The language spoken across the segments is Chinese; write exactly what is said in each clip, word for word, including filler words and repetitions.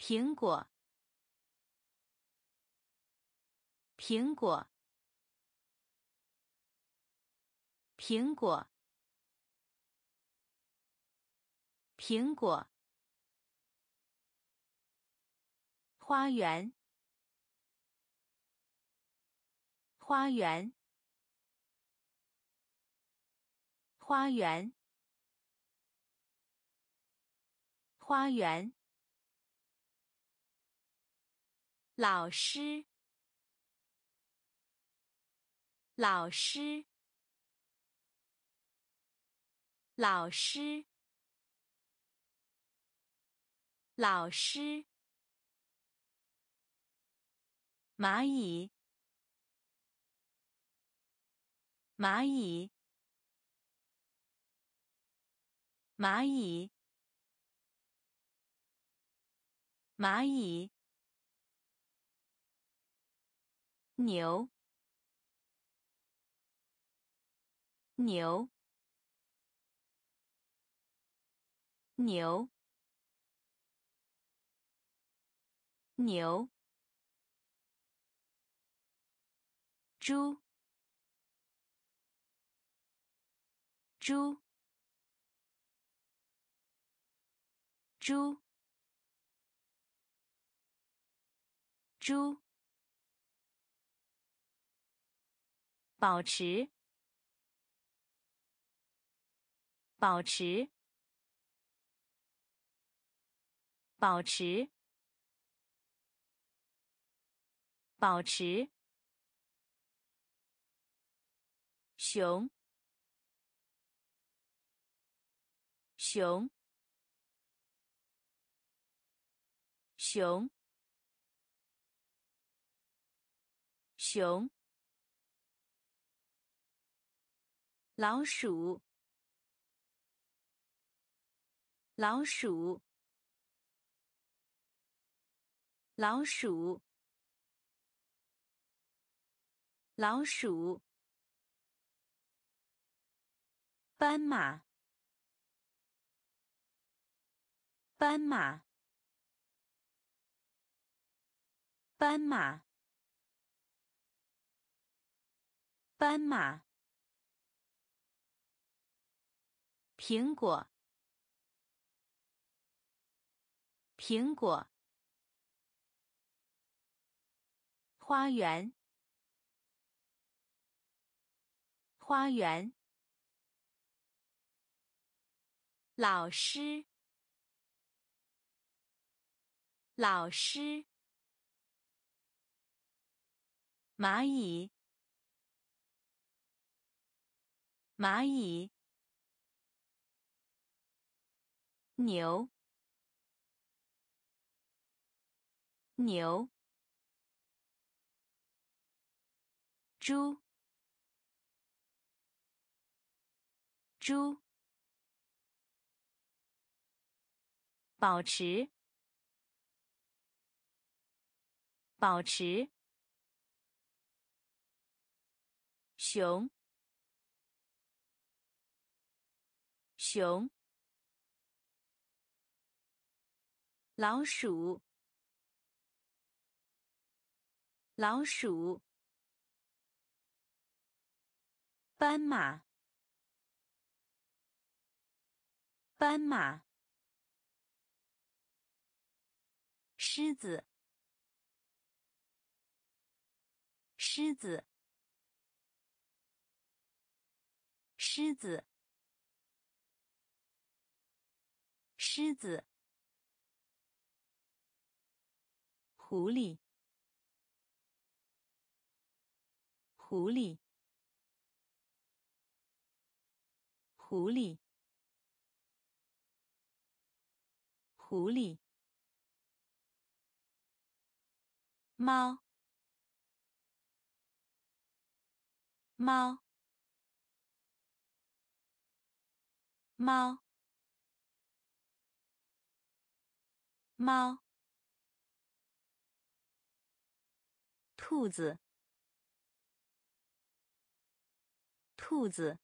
苹果，苹果，苹果，苹果。花园，花园，花园，花园。老师，老师，老师，老师。蚂蚁，蚂蚁，蚂蚁，蚂蚁。牛，牛，牛，牛。猪，猪，猪，猪。保持，保持，保持，保持。熊，熊，熊，熊。老鼠，老鼠，老鼠，老鼠。斑马，斑马，斑马，斑马。苹果，苹果。花园，花园。老师，老师。蚂蚁，蚂蚁。牛，牛。猪，猪。保持，保持。熊，熊。老鼠，老鼠。斑马，斑马。狮子，狮子，狮子，狮子。狐狸，狐狸，狐狸，狐狸。猫，猫，猫，猫。兔子，兔子，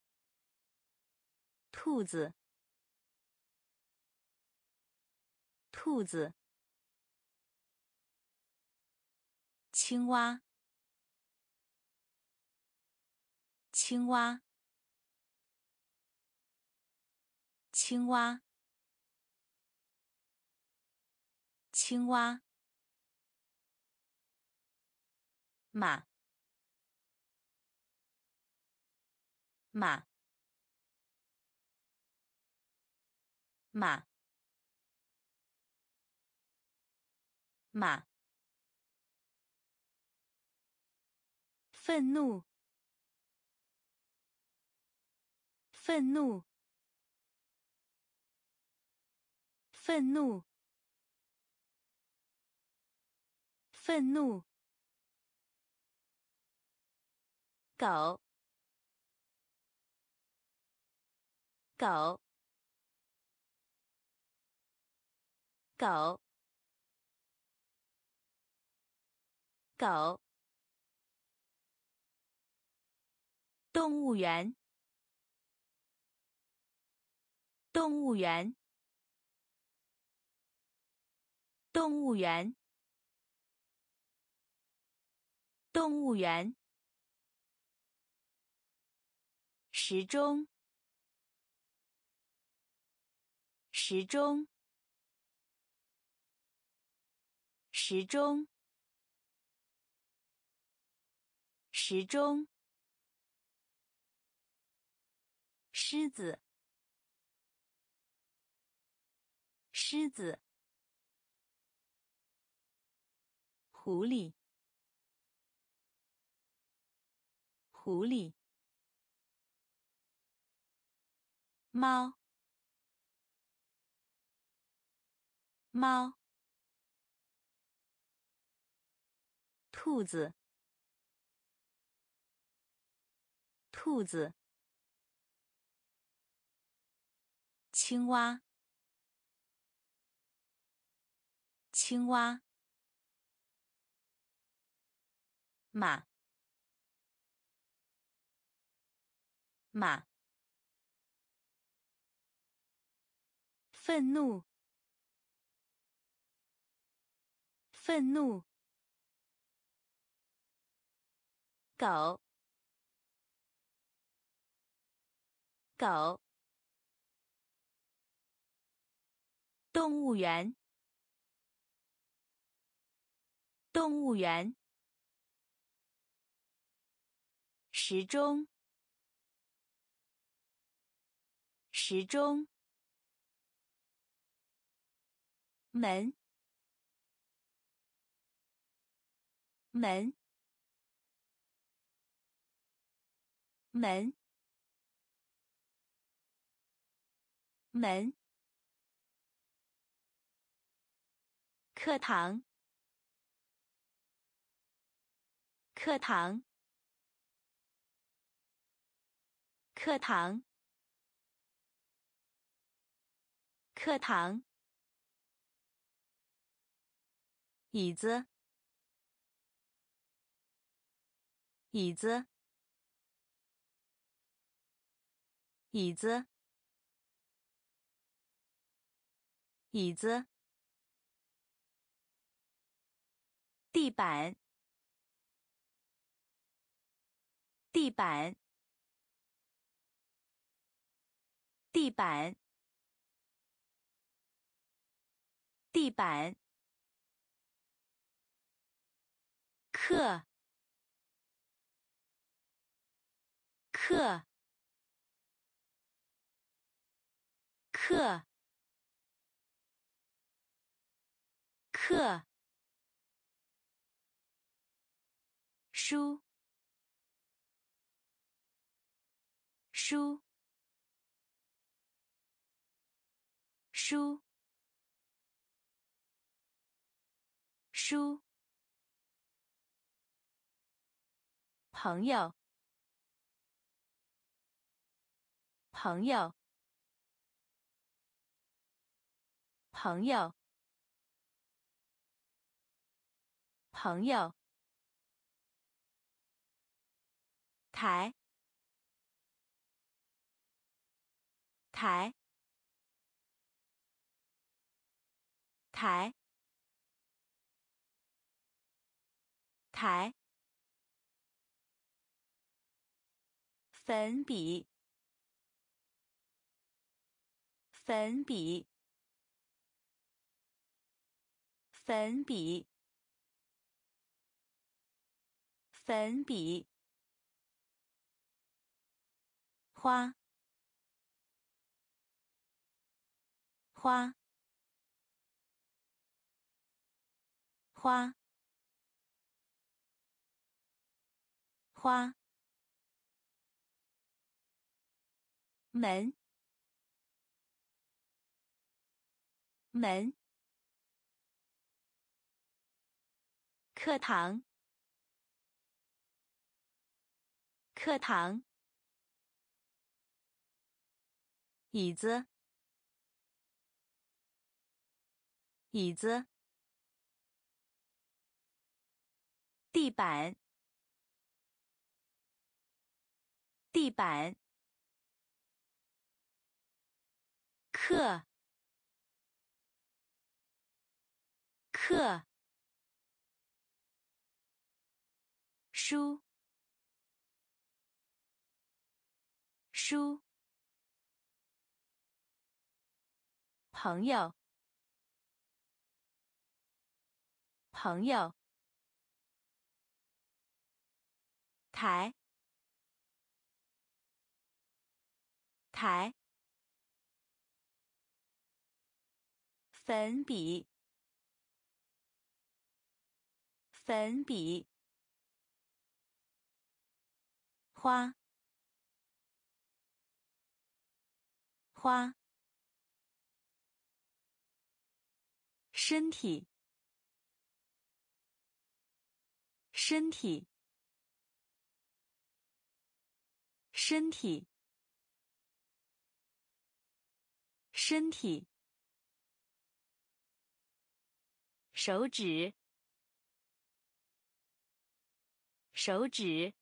兔子， 兔子，青蛙，青蛙，青蛙，青蛙，马，马，马，马，愤怒，愤怒，愤怒，愤怒，狗，狗，狗，狗，动物园，动物园，动物园，动物园，时钟，时钟，时钟，时钟，狮子，狮子，狐狸，狐狸，猫，猫，兔子，兔子，青蛙，青蛙，马，马，愤怒，愤怒，狗，狗，动物园，动物园，时钟，时钟，门，门，门，门，课堂，课堂，课堂，课堂，椅子，椅子，椅子，椅子，地板，地板，地板，地板，课，课，课，课，书，书，书，书，朋友，朋友，朋友，朋友，台，台， 台台粉笔粉笔粉笔粉笔花花花花门门课堂课堂椅子椅子地板地板课课书书朋友朋友台台粉笔粉笔花花身体身体身体身体手指手指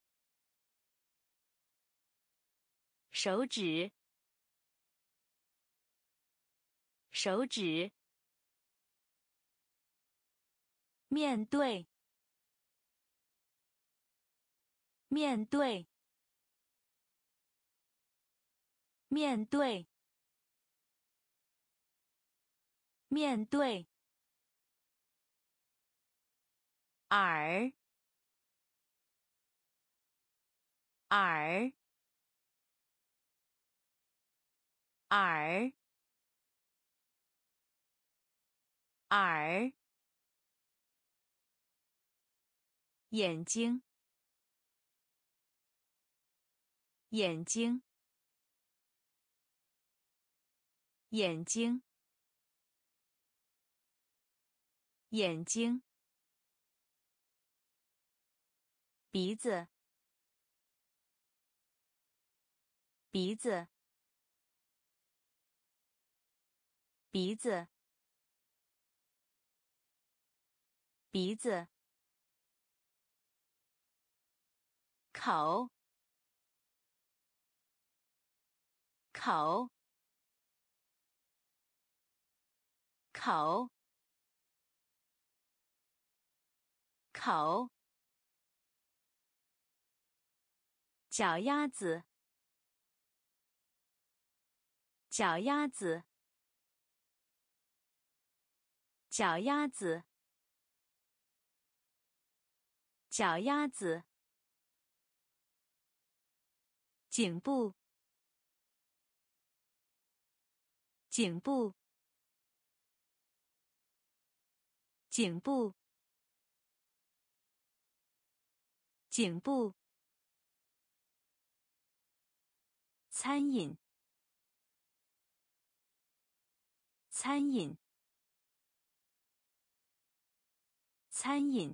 手指手指面对面对面对面对耳耳耳耳眼睛眼睛眼睛眼睛鼻子鼻子鼻子鼻子口口口口脚丫子脚丫子脚丫子脚丫子颈部颈部颈部颈部餐饮餐饮餐饮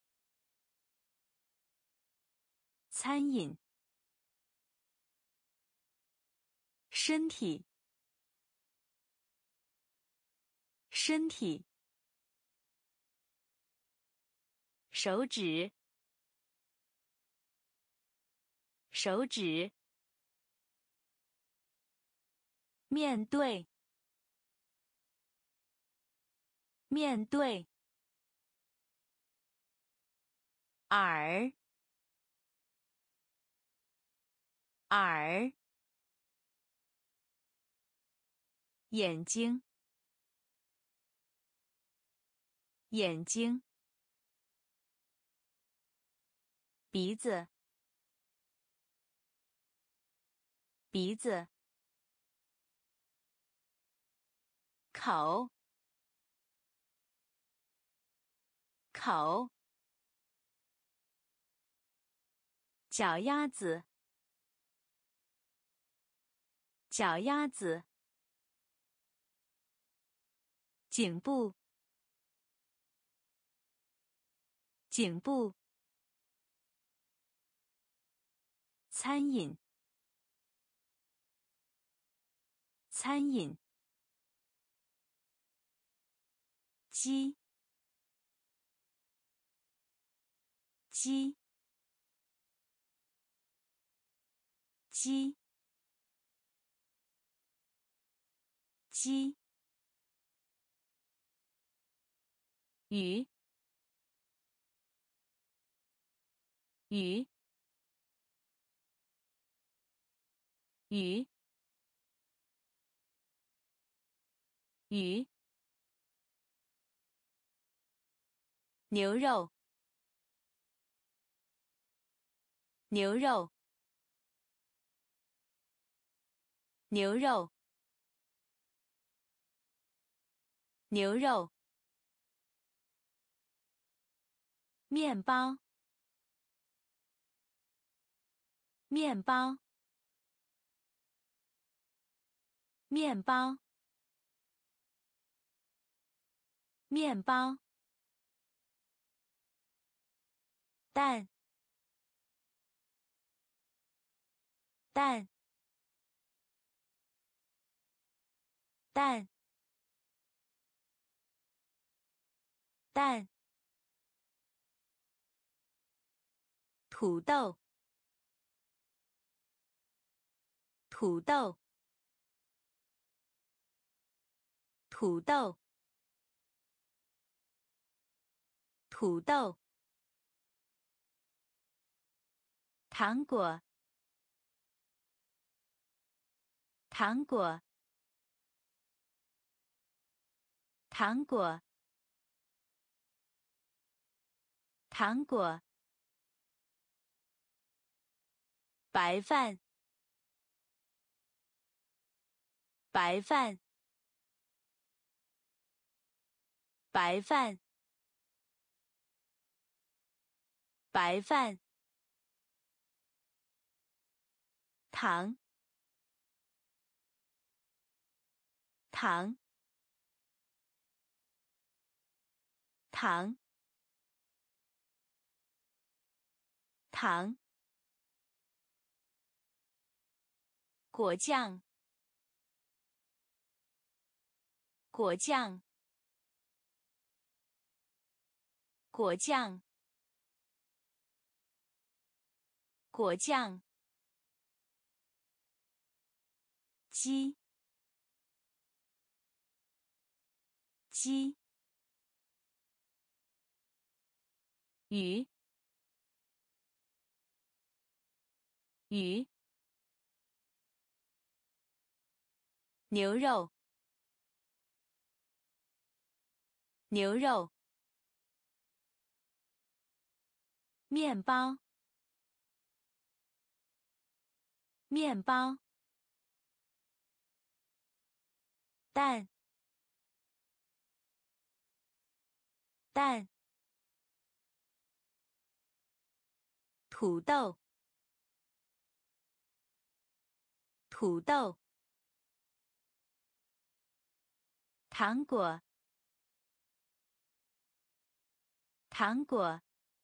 餐饮身体身体手指手指面对面对，耳，耳，眼睛，眼睛，鼻子，鼻子，口，口，脚丫子，脚丫子，颈部，颈部，餐饮，餐饮，鸡，鸡，鸡，鸡，鱼，鱼，鱼，鱼，牛肉，牛肉，牛肉，牛肉，面包，面包，面包，面包，蛋，蛋，蛋，蛋，土豆，土豆，土豆，土豆，糖果，糖果，糖果，糖果，白饭，白饭，白饭，白饭，糖，糖，糖，糖，果酱，果酱，果酱，果酱，鸡，鸡，鱼，鱼，牛肉，牛肉，面包，面包，蛋，蛋，土豆，土豆，糖果，糖果，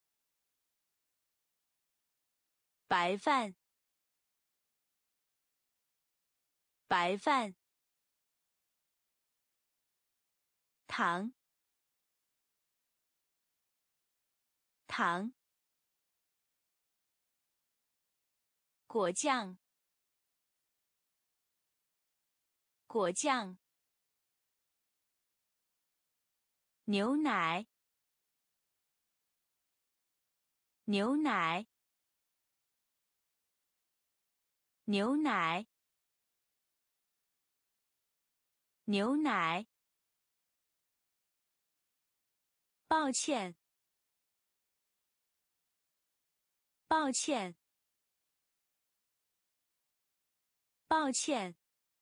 白饭，白饭，糖，糖，果酱，果酱， 牛奶，牛奶，牛奶，牛奶。抱歉，抱歉，抱歉，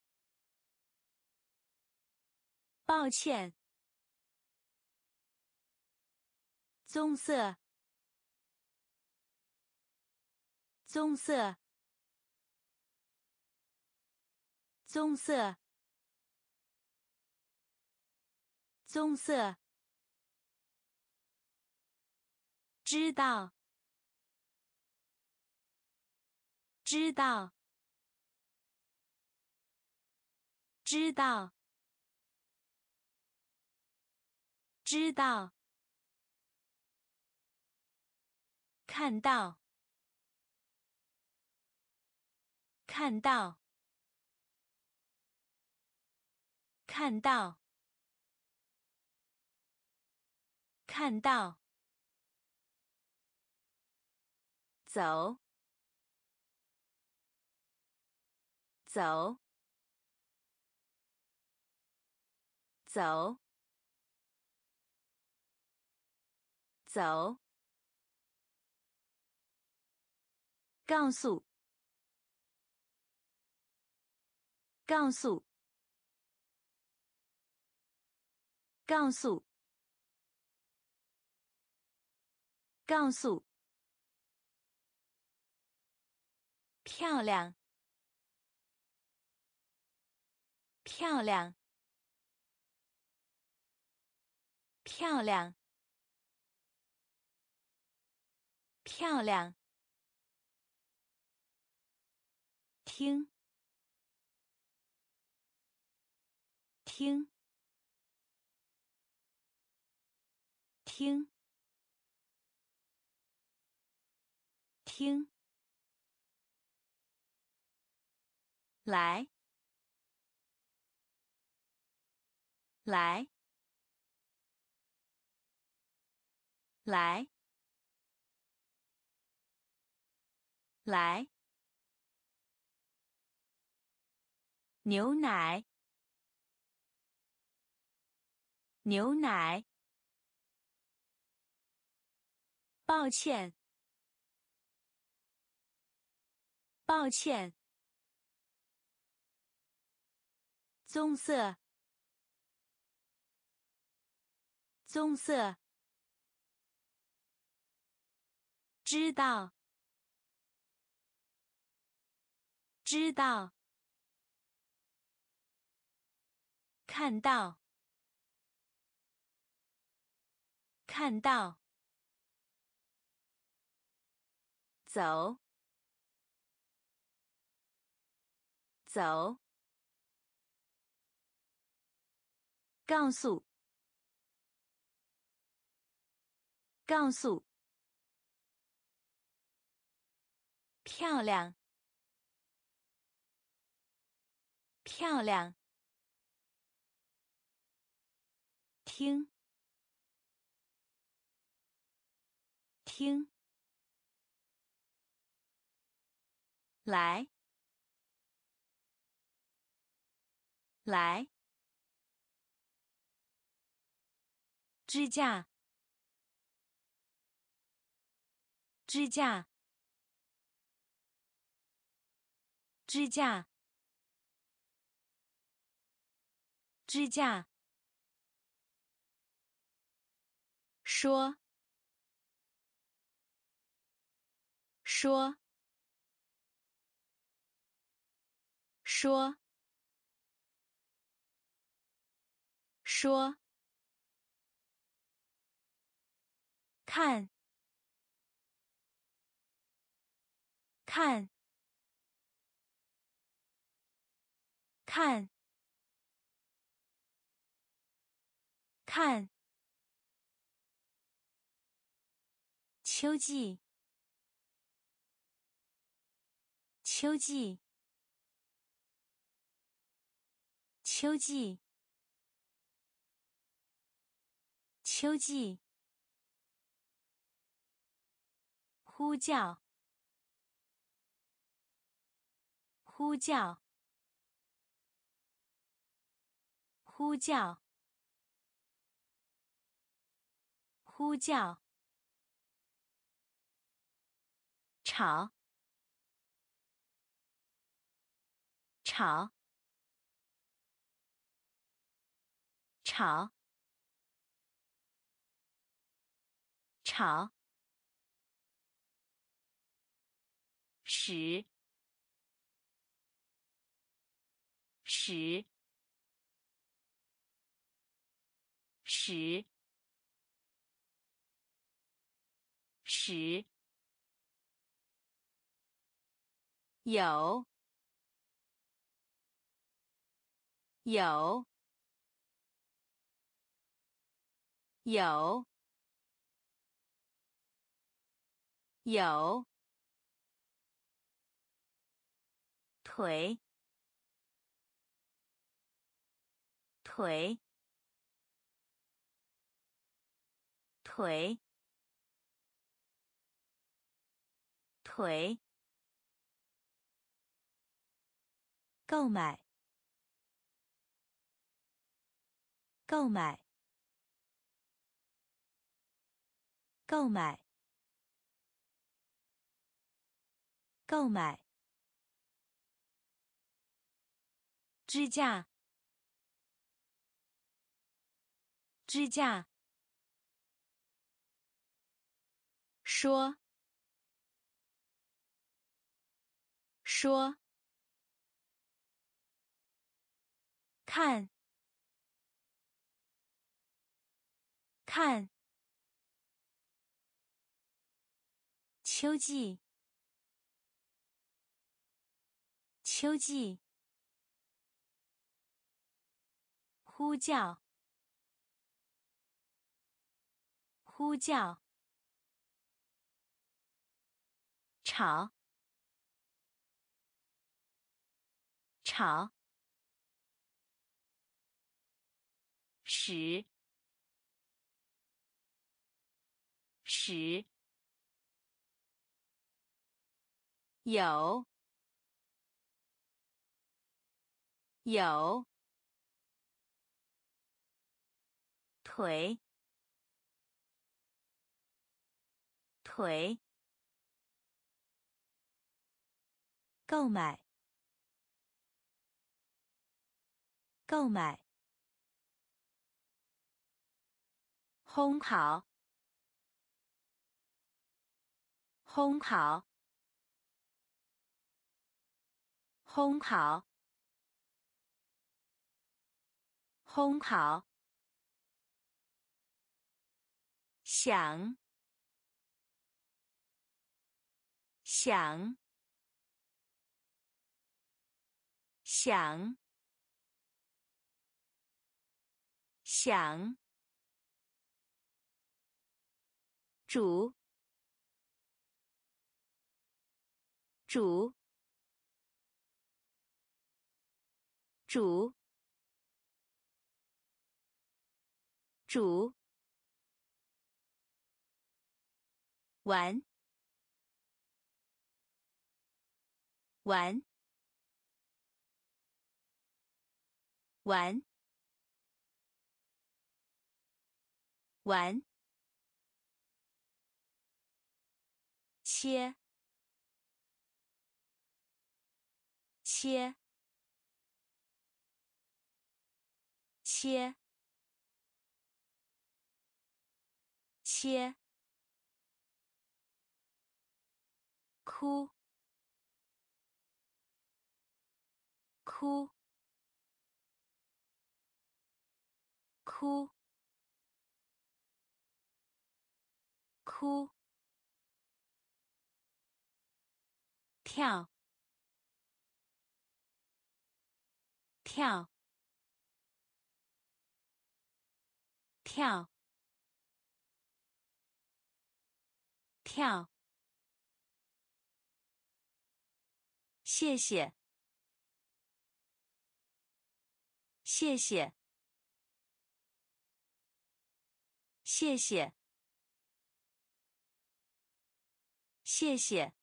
抱歉。棕色，棕色，棕色，棕色。知道，知道，知道，知道。看到，看到，看到，看到。走，走，走，走。告诉，告诉，告诉，告诉。漂亮，漂亮，漂亮，漂亮。听，听，听，听。来，来，来，来。牛奶，牛奶。抱歉，抱歉。棕色，棕色。知道，知道。看到，看到。走，走。告诉，告诉。漂亮，漂亮。听，听。来，来。支架，支架，支架，支架。说，说，说，说。看，看，看，看。秋季，秋季，秋季。 秋季，呼叫，呼叫，呼叫，呼叫，吵，吵，吵，吵，使，使，使，使，有，有，有，有，腿，腿，腿，腿，购买，购买，购买，购买，支架，支架，说，说，看，看，秋季，秋季，呼叫，呼叫，吵，吵，使，使，有，有，腿，腿，购买，购买，烘烤，烘烤，烘烤，烘烤，想，想，想，想，煮，煮，煮，煮，玩，玩，玩，玩，切，切，切，切，哭，哭，哭，哭，跳，跳，跳，跳，谢谢，谢谢， 谢谢，谢谢。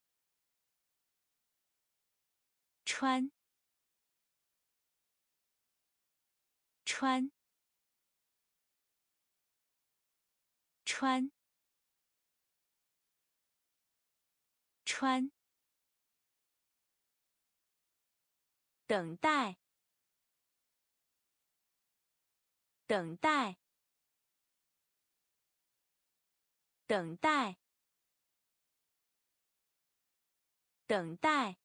穿，穿，穿，穿。等待，等待，等待，等待。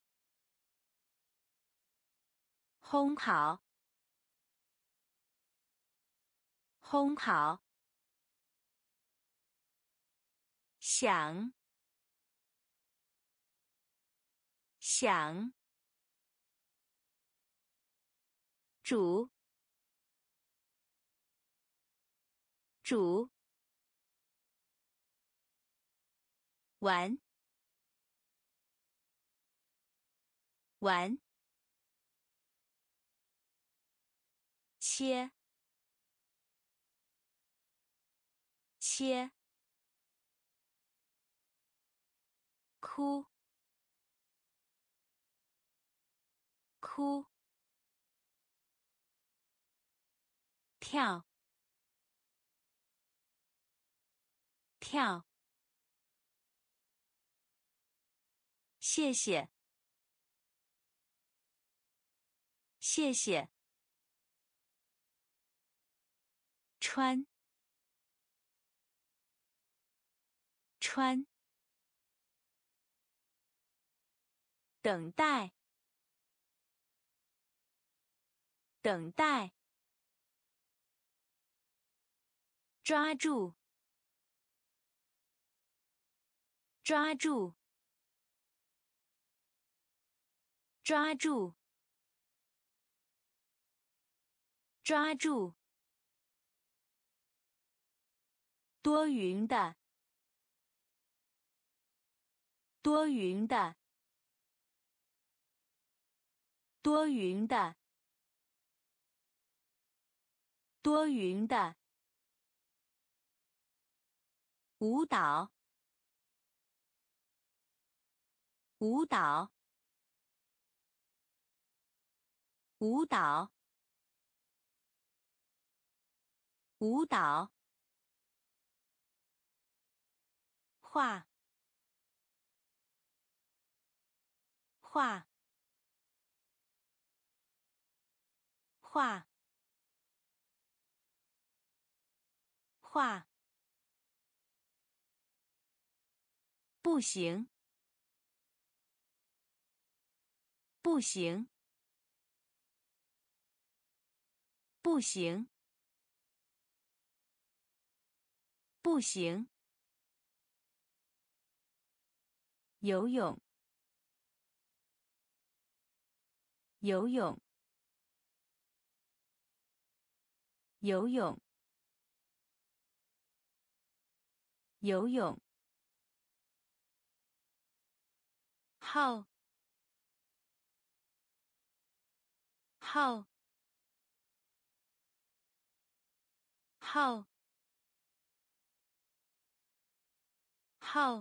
烘烤，烘烤。想，想。煮，煮。玩，玩。切，切。哭，哭。跳，跳。谢谢，谢谢。穿，穿。等待，等待。抓住，抓住，抓住，抓住。多云的，多云的，多云的，多云的。舞蹈，舞蹈，舞蹈，舞蹈。画，画，画，画。不行，不行，不行，不行。游泳，游泳，游泳，游泳。号，号，号，号。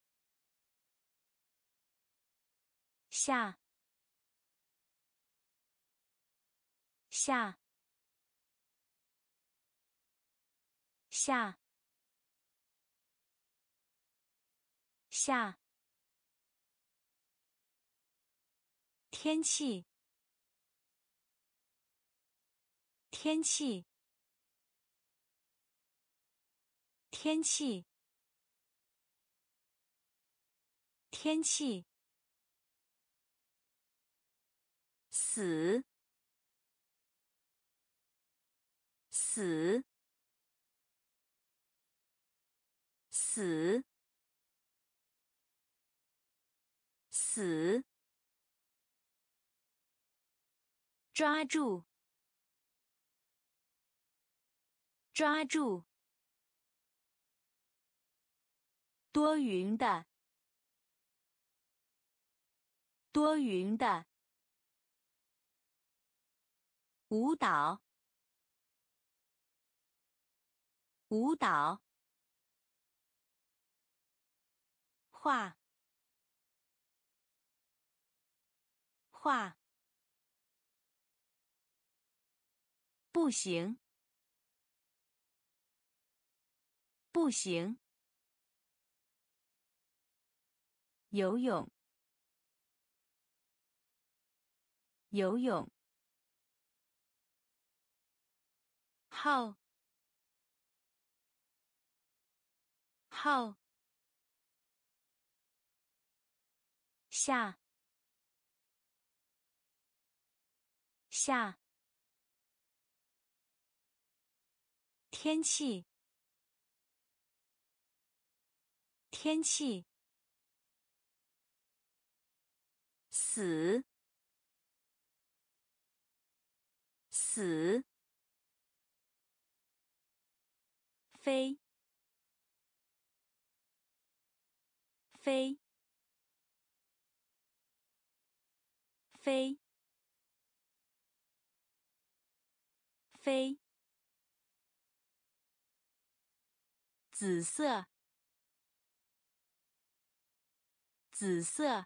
下，下，下，下。天气，天气，天气，天气。死，死，死，死。抓住，抓住。多云的，多云的。舞蹈， 舞蹈，画，画，步行，步行，游泳，游泳，号，号，下，下，天气，天气，死，死，飞，飞，飞，飞，紫色，紫色，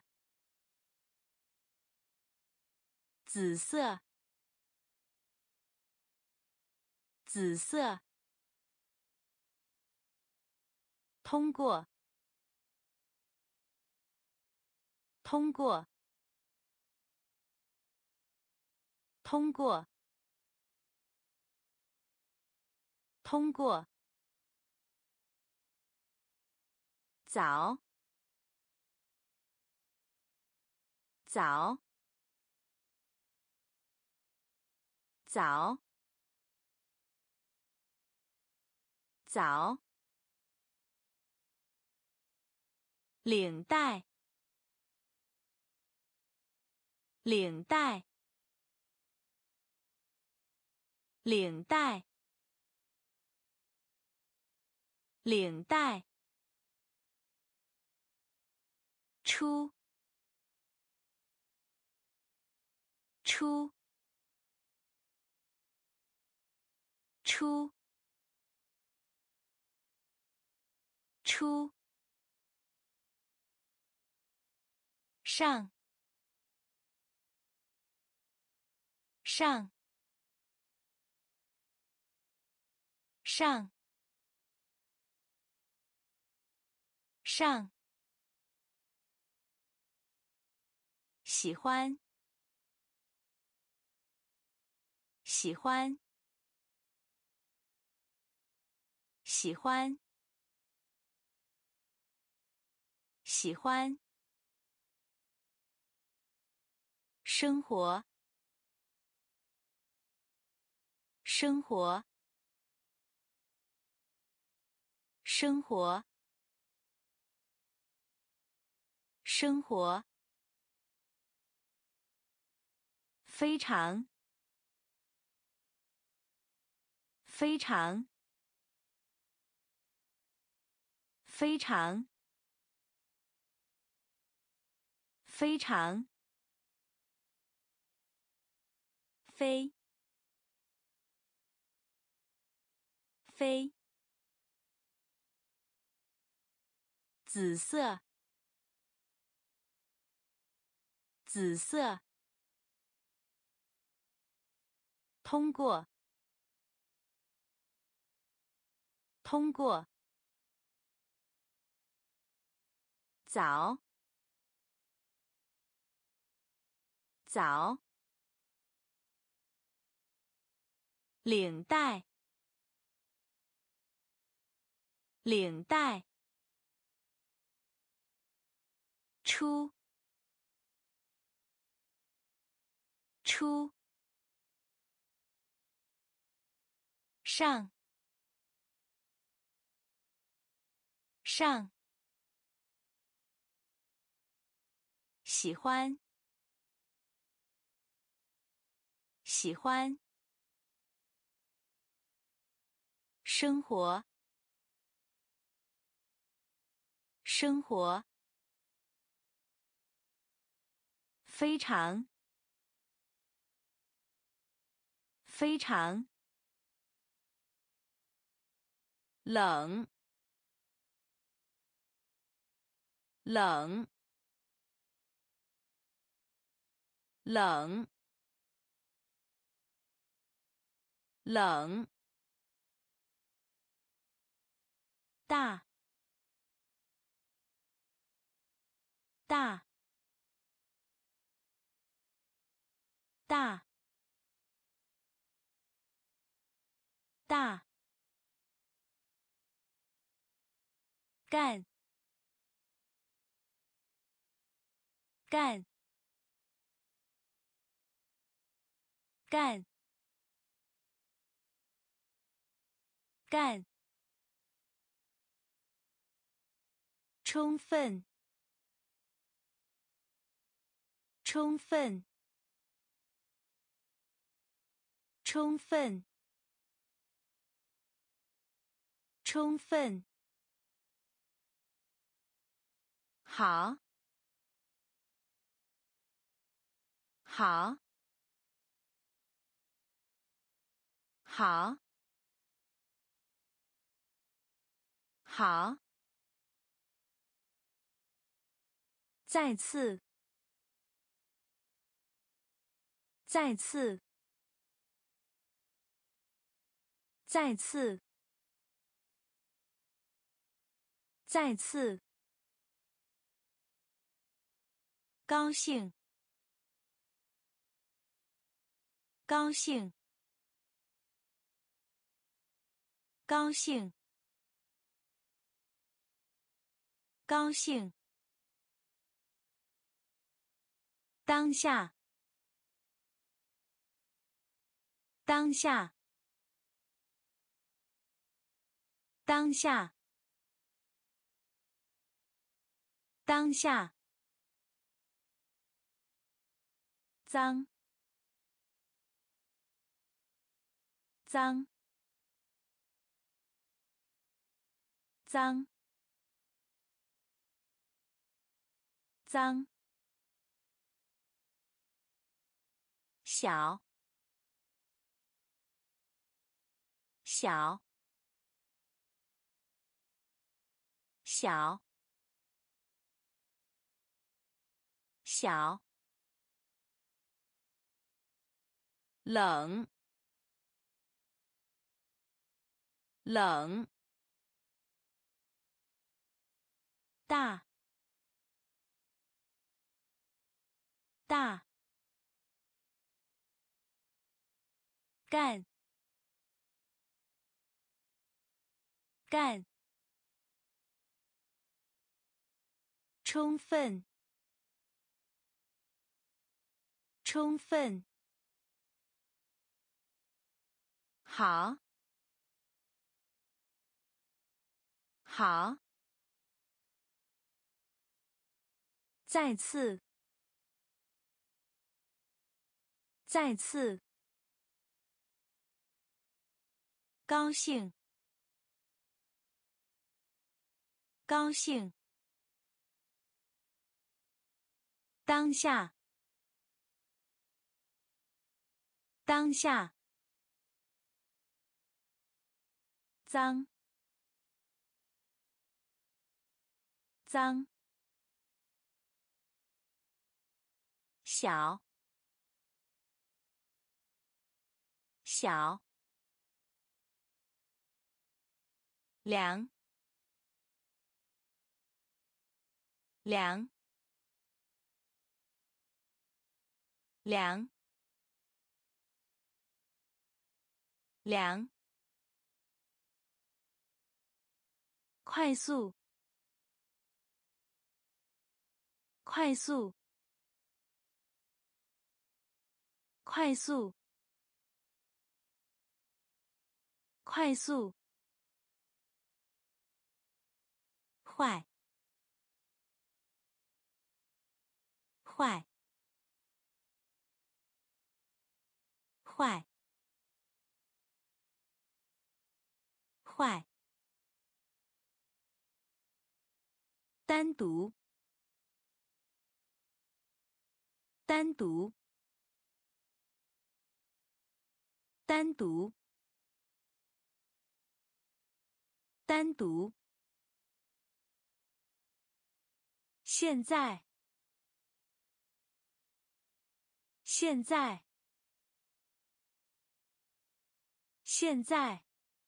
紫色，紫色，通过，通过，通过，通过，早，早，早，早，领带，领带，领带，领带，出，出，出，出，上，上，上，上，喜欢，喜欢，喜欢，喜欢，生活，生活，生活，生活，非常，非常，非常，非常，飞，飞，紫色，紫色，通过，通过，早，早，领带，领带，出，出，上，上，喜欢，喜欢，生活，生活，非常，非常， 冷，冷，冷，冷，大，大，大，大，干，干，干，干，充分，充分，充分，充分，好，好，好，好，再次，再次，再次，再次，高兴，高兴，高兴，高兴，当下，当下，当下，当下，脏，脏，脏，脏，小，小，小，小，冷，冷，大，大，干，干，充分，充分，好，好，再次，再次，高兴，高兴，当下，当下，脏，脏，小，小，凉，凉，凉，凉，快速，快速，快速，快速，坏，坏，坏，坏，单独，单独，单独， 单独。现在。现在。现在。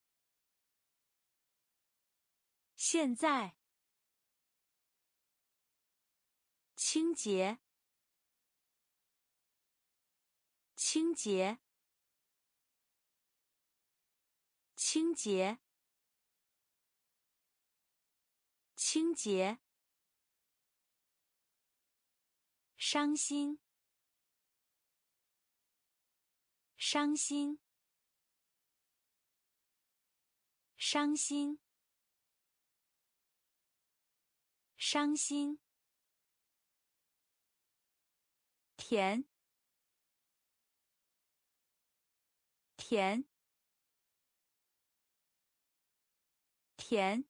现在。清洁。清洁。清洁。清洁。伤心。伤心。伤心。伤心。甜。甜。甜。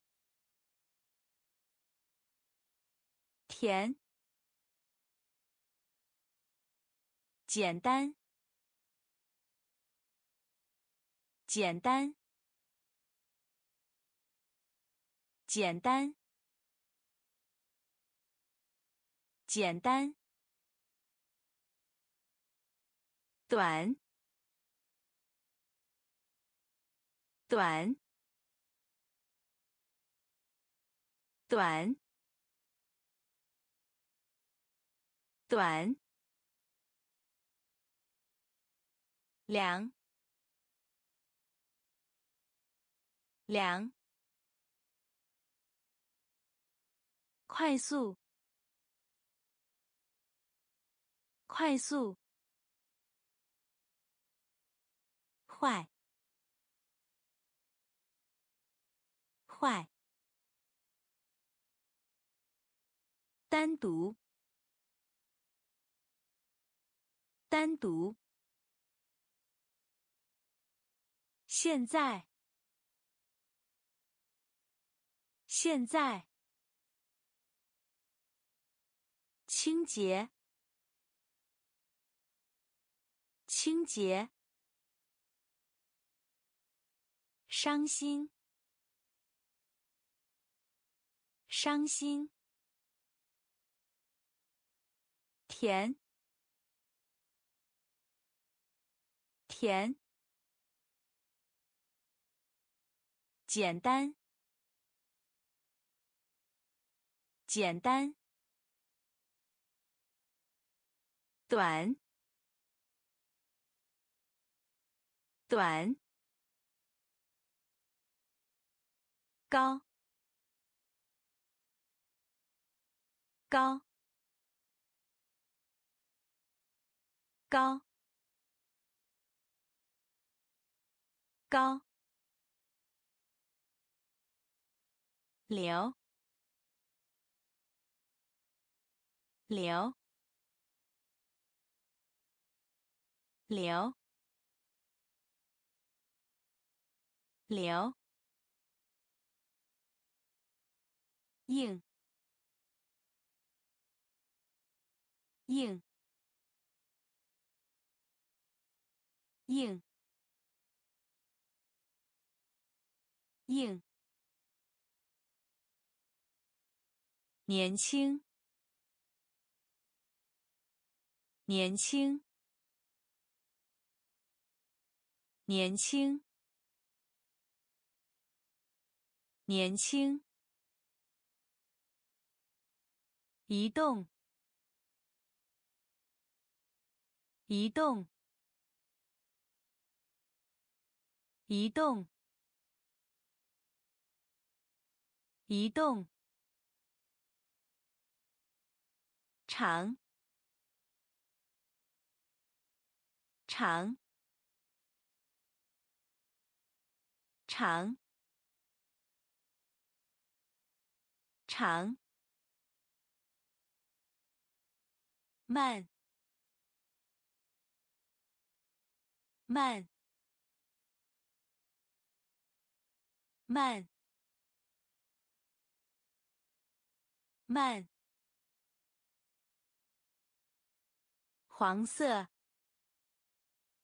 甜。简单。简单。简单。简单。短。短。短。短。凉。凉。快速。快速。坏。坏。单独。单独。现在。现在。清洁。清洁。伤心。伤心。甜。甜。简单。简单。短。短。高。高。高。高。流。流。流。流。硬。硬。硬。硬。年轻。年轻。年轻。年轻。移动。移动。移动。移动。长。长。长。长。慢。慢。慢。慢。黄色。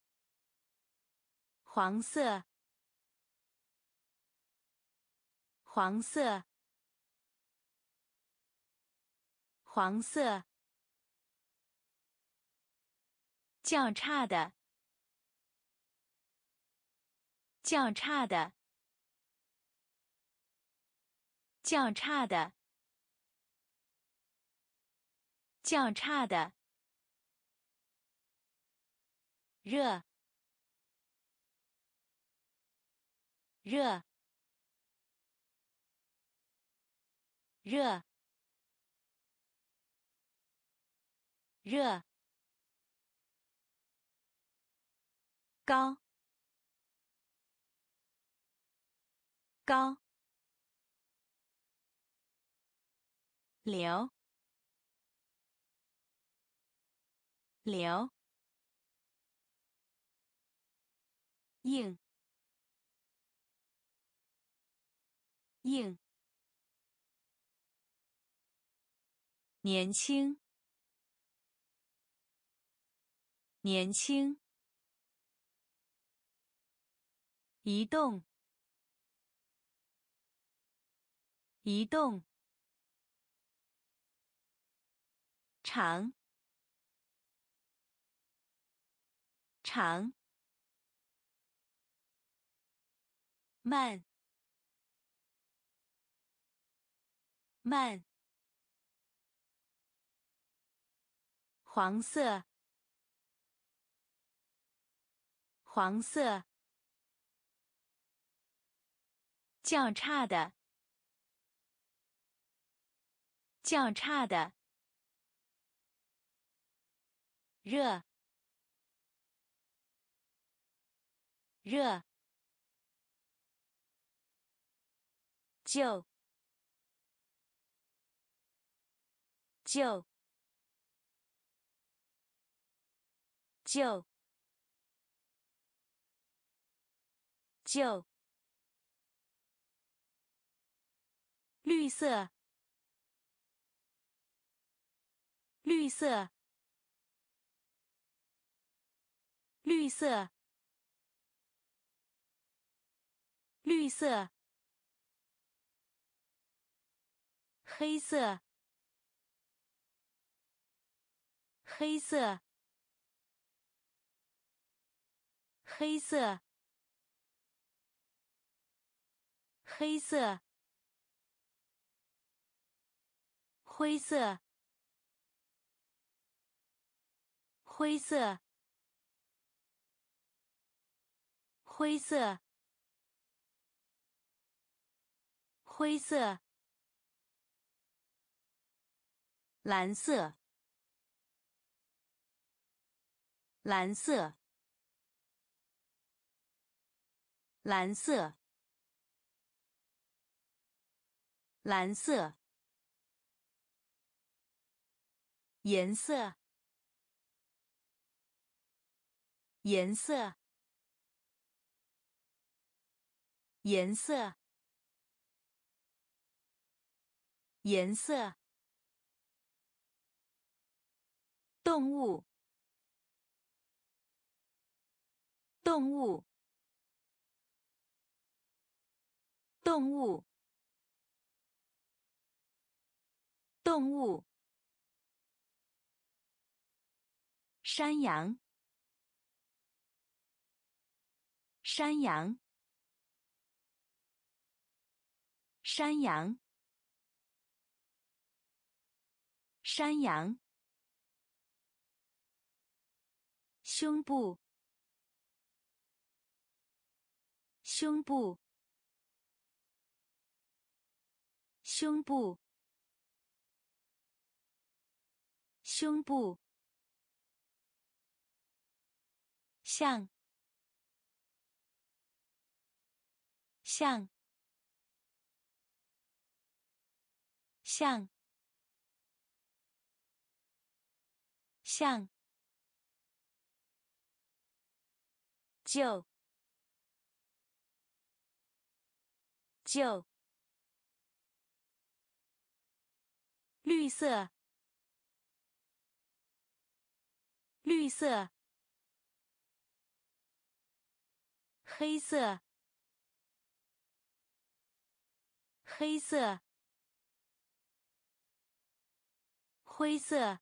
黄色。 黄色，黄色，较差的，较差的，较差的，较差的，热，热，热，热，高，高，流，流，硬，硬，年轻，年轻，移动，移动，长，长，慢，慢，黄色，黄色，较差的，较差的，热，热，旧，旧，旧，旧，绿色，绿色，绿色，绿色，黑色，黑色，黑色，黑色，灰色，灰色，灰色，灰色，蓝色，蓝色，蓝色，蓝色，颜色，颜色，颜色，颜色，动物，动物，动物，动物，山羊，山羊，山羊，山羊，胸部，胸部，胸部，胸部，像，像，像，像，旧，旧，绿色，绿色，黑色， 黑色，灰色，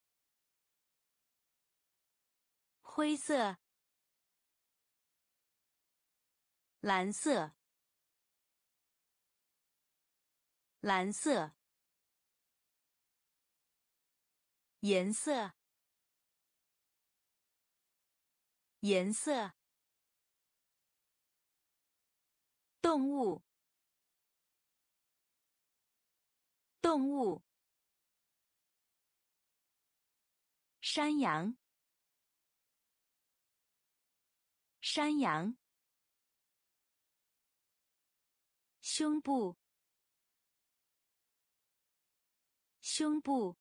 灰色，蓝色，蓝色，颜色，颜色，动物，动物，山羊，山羊，胸部，胸部，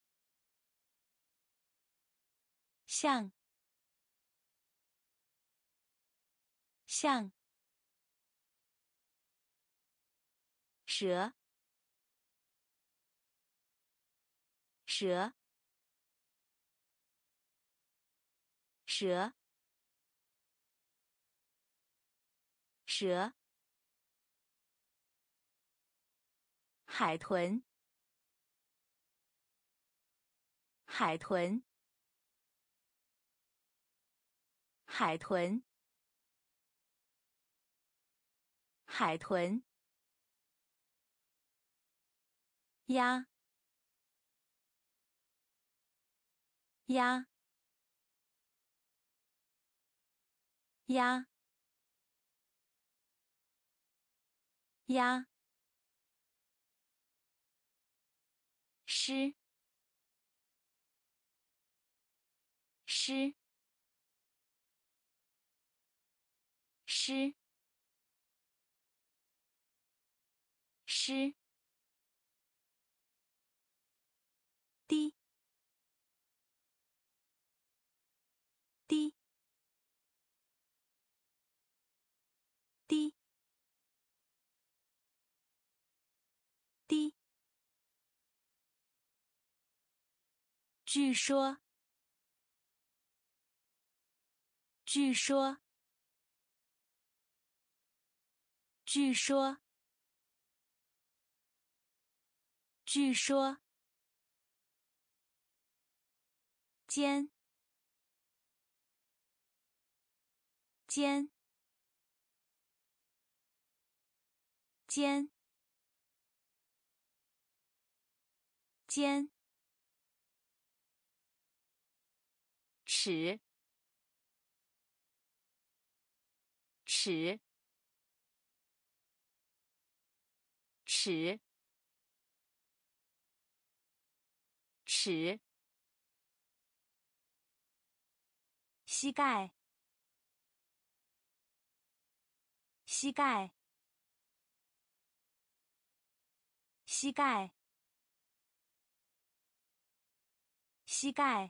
像，像，蛇，蛇，蛇，蛇，海豚，海豚，海豚，海豚，鸭，鸭，鸭，鸭，诗，诗，诗，诗，滴，滴，滴，滴，据说，据说，据说，据说，尖，尖，尖，尖，尺，尺，尺，尺，膝盖，膝盖，膝盖，膝盖，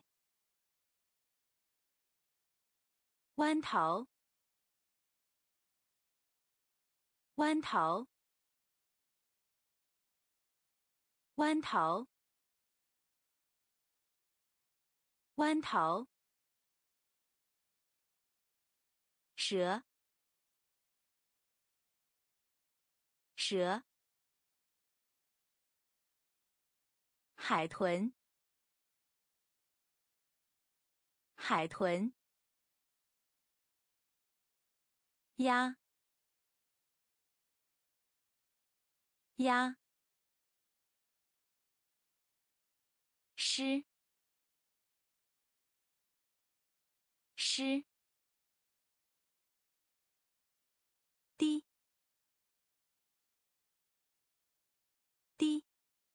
弯头，弯头，弯头，弯头，蛇，蛇，海豚，海豚，鸭，鸭，诗，诗，滴，滴，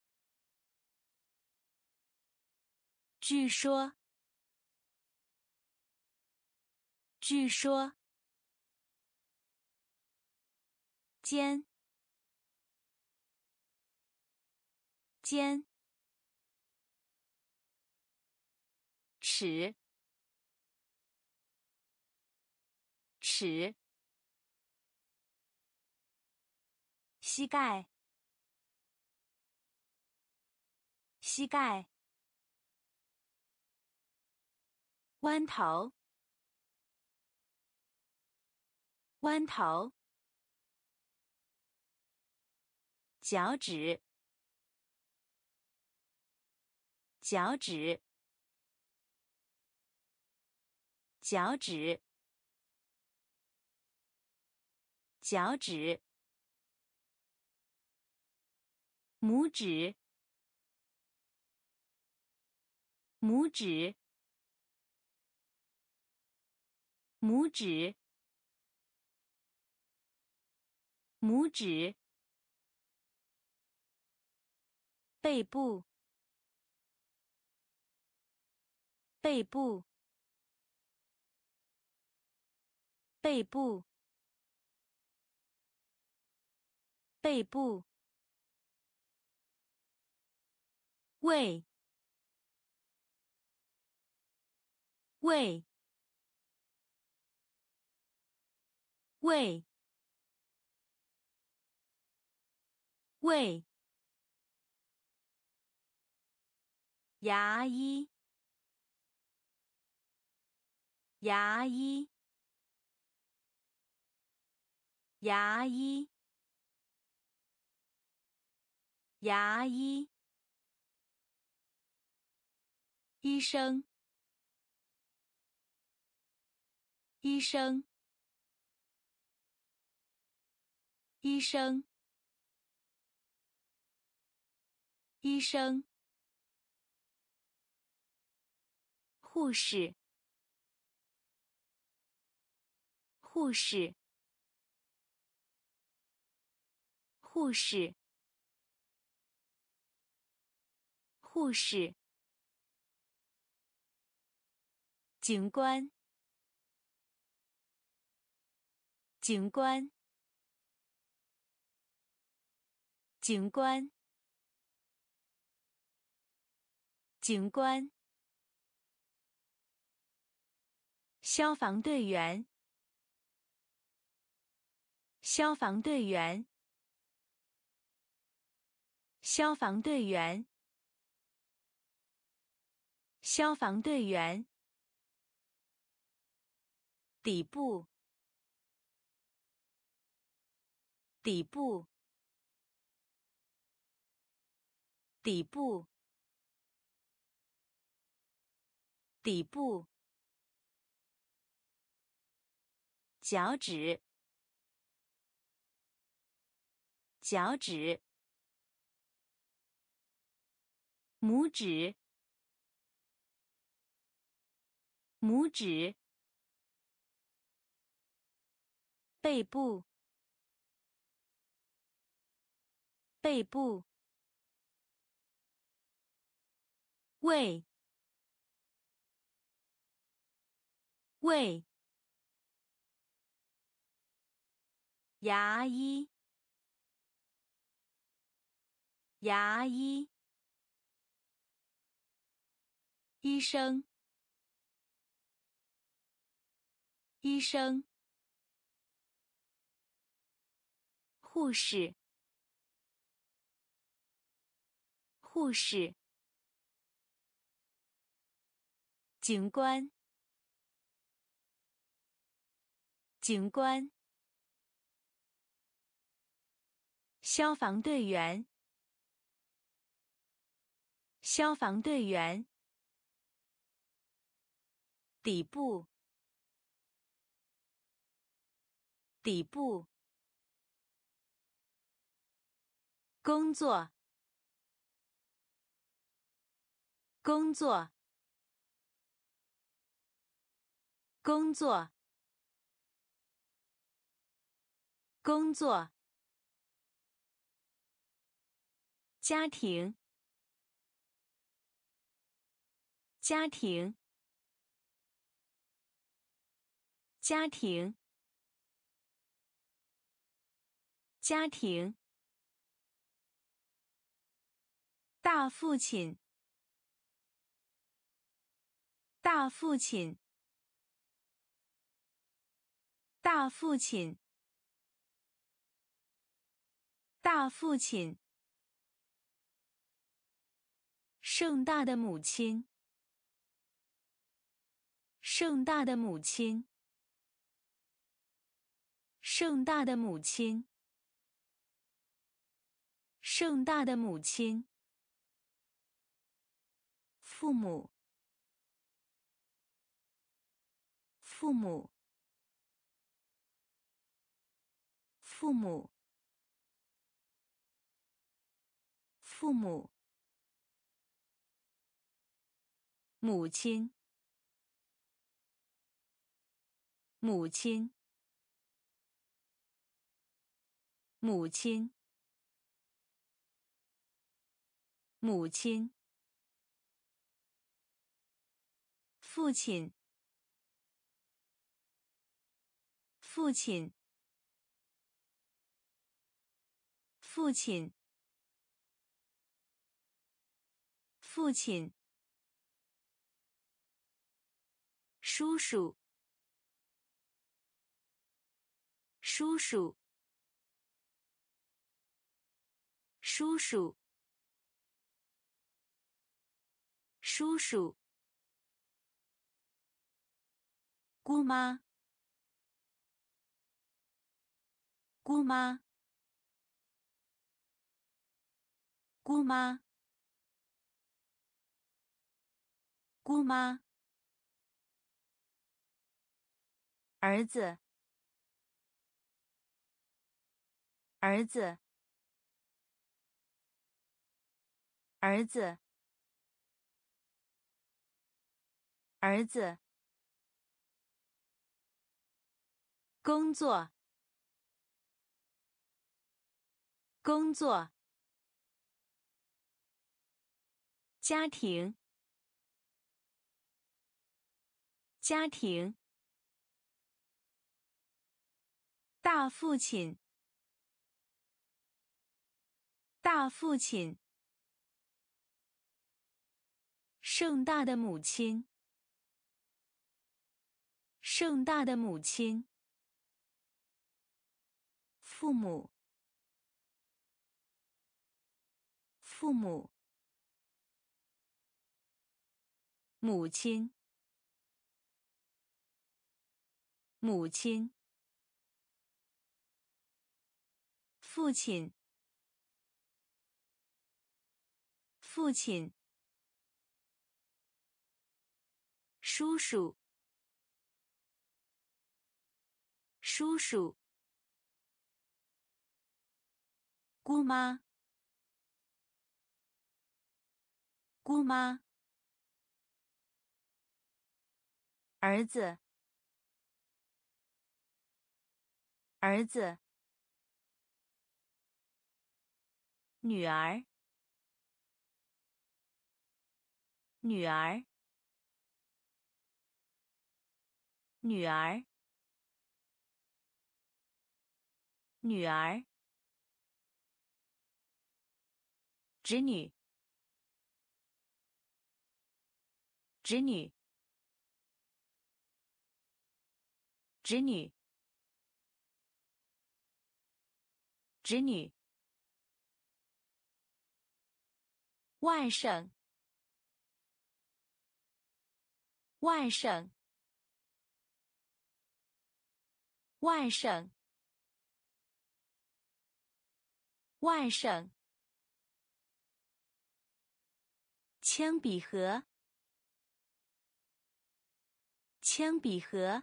据说，据说，尖，尖，尺，尺，膝盖，膝盖，弯头，弯头， 脚趾，脚趾，脚趾，脚趾，拇指，拇指，拇指，拇指，背部，背部，背部，背部，胃，胃，胃，胃，牙医，牙医，牙医，牙医，医生，医生，医生，医生，护士，护士，护士，护士，警官，警官，警官，警官，消防队员，消防队员，消防队员，消防队员，底部，底部，底部，底部，脚趾，脚趾，拇指，拇指，背部，背部，胃，胃，牙医，牙医，医生，医生，护士，护士，警官，警官，消防队员，消防队员，底部，底部，工作，工作，工作，工作，家庭，家庭，家庭，家庭，大父亲，大父亲，大父亲，大父亲，盛大的母亲，盛大的母亲，盛大的母亲， 盛大的母亲，父母，父母，父母，父母，母亲，母亲，母亲，母亲，父亲，父亲，父亲，父亲，叔叔，叔叔，叔叔，叔叔，姑妈，姑妈，姑妈，姑妈，儿子，儿子，儿子，儿子，工作，工作，家庭，家庭，大父亲，大父亲，盛大的母亲，盛大的母亲，父母，父母，母亲，母亲，父亲，父亲，叔叔，叔叔，姑妈，姑妈，儿子，儿子，女儿，女儿，女儿，女儿，侄女，侄女，侄女，侄女，外甥，外甥，外甥，外甥，铅笔盒，铅笔盒，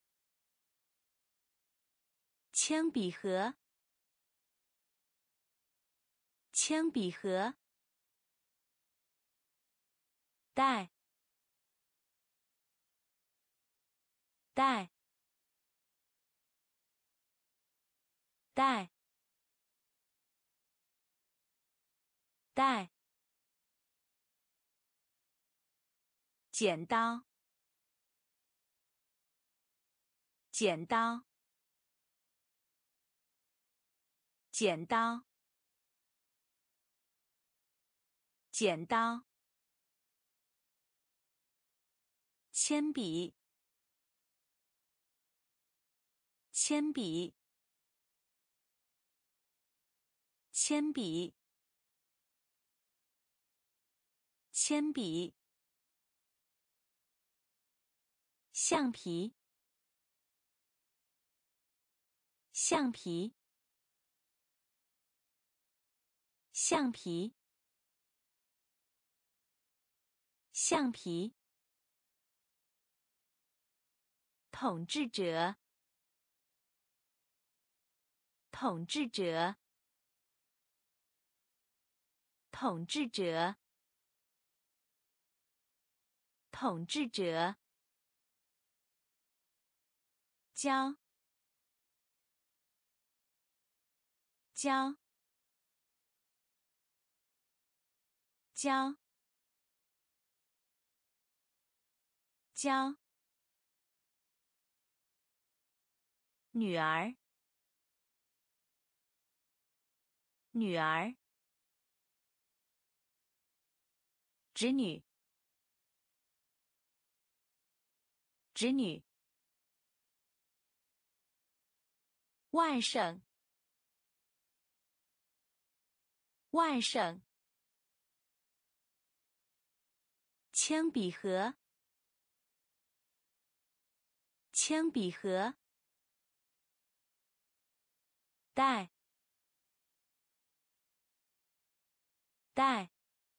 铅笔盒，铅笔盒，带，带，带，带，剪刀，剪刀，剪刀，剪刀，铅笔，铅笔，铅笔，铅笔，橡皮，橡皮， 橡皮，橡皮。统治者，统治者，统治者，统治者。胶，胶，胶，胶。女儿，女儿。侄女，侄女。外甥，外甥。铅笔盒，铅笔盒。带，带。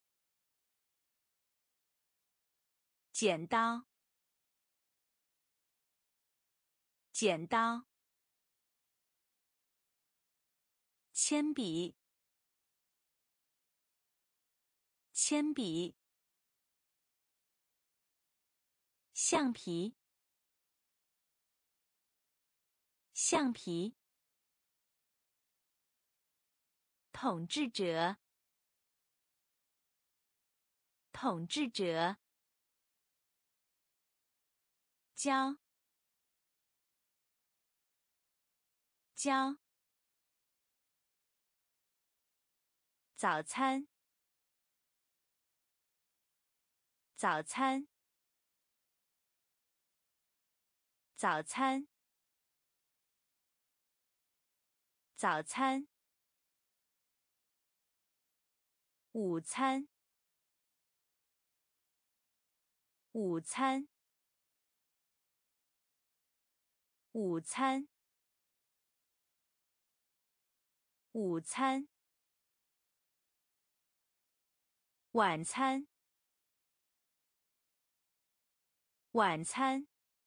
剪刀，剪刀。铅笔，铅笔。橡皮，橡皮。统治者，统治者。胶，胶。早餐，早餐，早餐，早餐。午餐，午餐，午餐，午餐。晚餐，晚餐，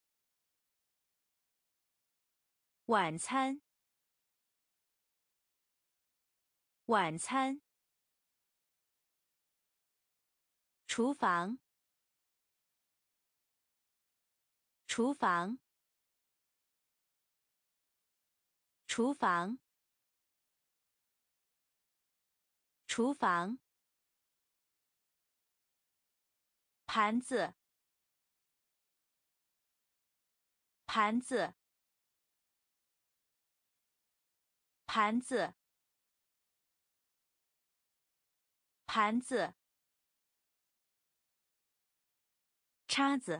晚餐，晚餐。厨房，厨房，厨房，厨房。盘子，盘子，盘子，盘子。叉子，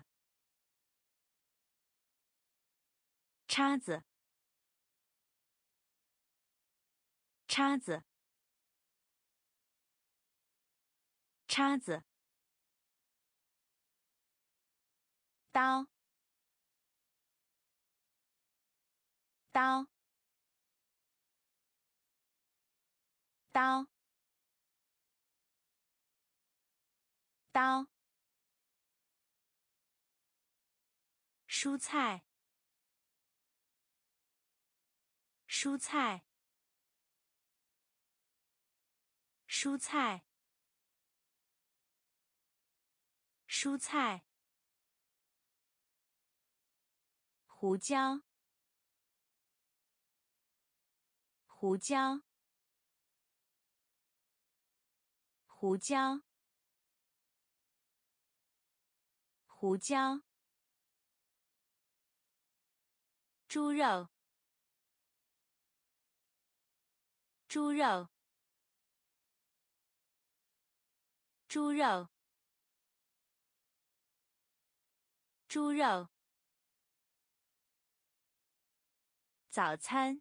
叉子，叉子，叉子。刀，刀，刀，刀。蔬菜，蔬菜，蔬菜，蔬菜。胡椒，胡椒，胡椒，胡椒。猪肉，猪肉，猪肉，猪肉。早餐，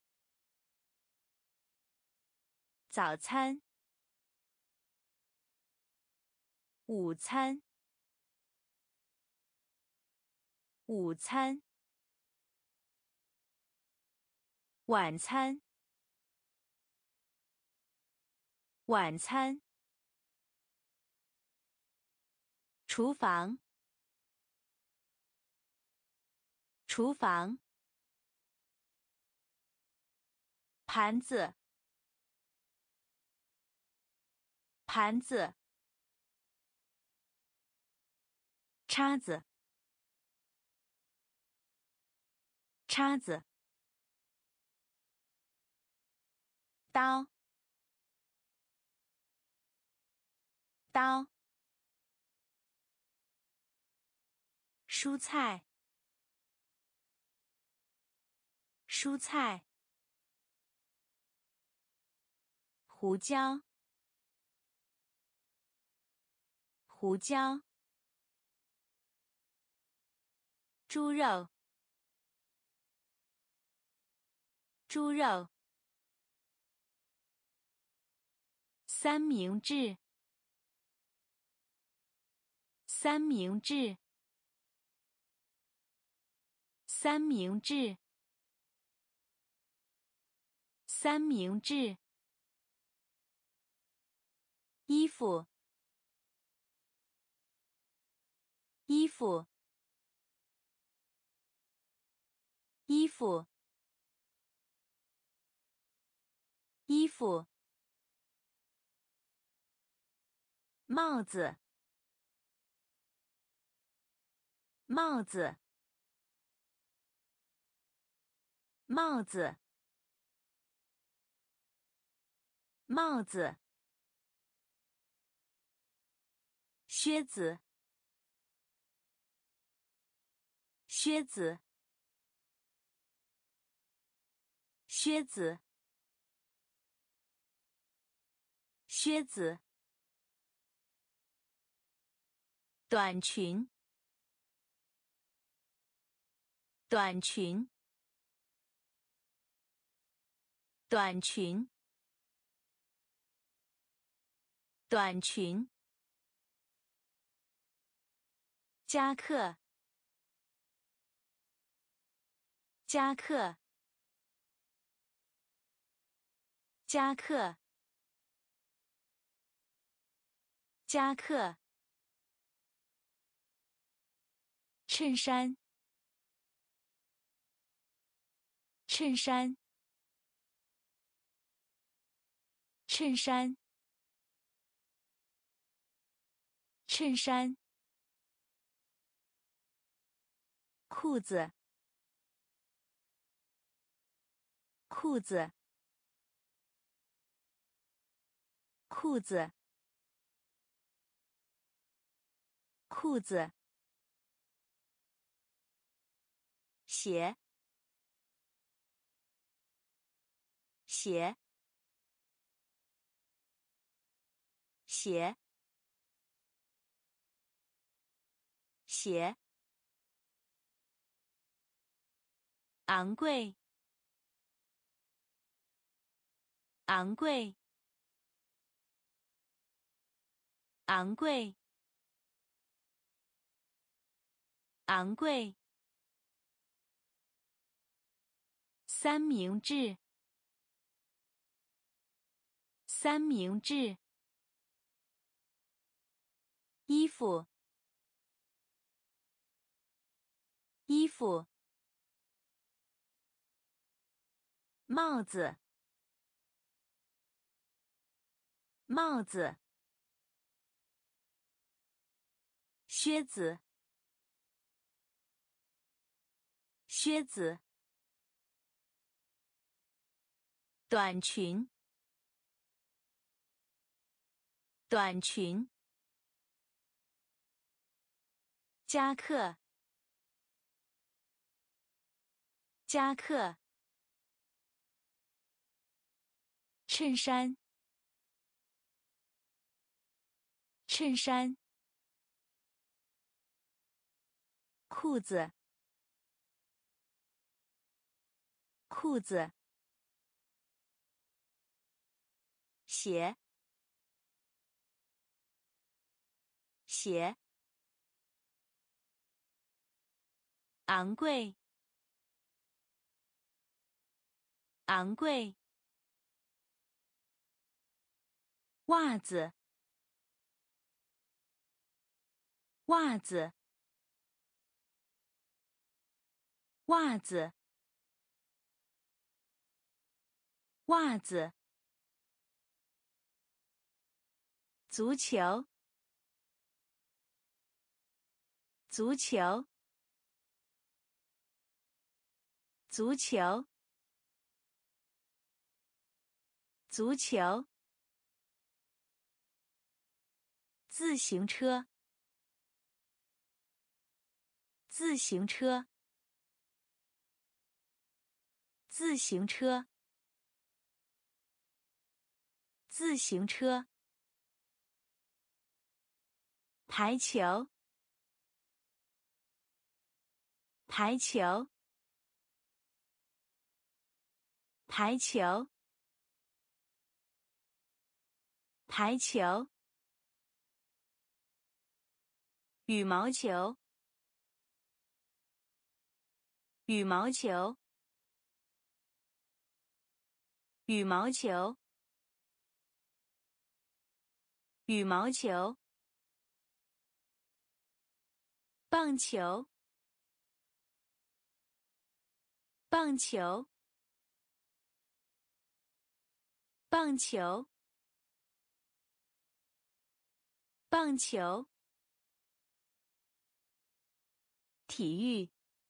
早餐。午餐，午餐。晚餐， 晚餐，厨房，厨房，盘子，盘子，叉子，叉子，刀，刀，蔬菜，蔬菜，胡椒，胡椒，猪肉，猪肉，三明治，三明治，三明治，三明治，衣服，衣服，衣服，衣服，帽子，帽子，帽子，帽子，靴子，靴子，靴子，靴子，短裙，短裙，短裙，短裙，夹克，夹克，夹克，夹克，衬衫，衬衫，衬衫，衬衫，裤子，裤子，裤子，裤子，鞋，鞋，鞋，鞋，昂贵，昂贵，昂贵，昂贵，三明治，三明治，衣服，衣服，帽子，帽子，靴子，靴子，短裙，短裙，夹克，夹克，衬衫，衬衫，裤子，裤子，鞋，鞋，昂贵，昂贵， 袜子，袜子，袜子，袜子。足球，足球，足球，足球。自行车，自行车，自行车，自行车。排球，排球，排球，排球。羽毛球，羽毛球，羽毛球，羽毛球。棒球，棒球，棒球，棒球。体育，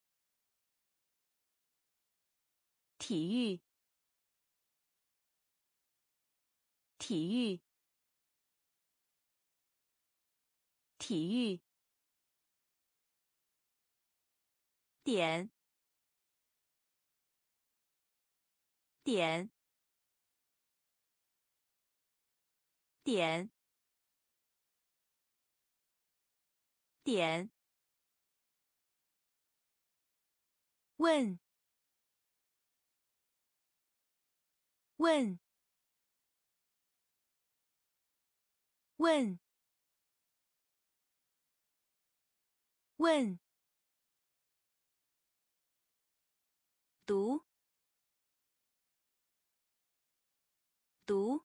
体育，体育，体育。点，点，点，点。问，问，问，问。读，读，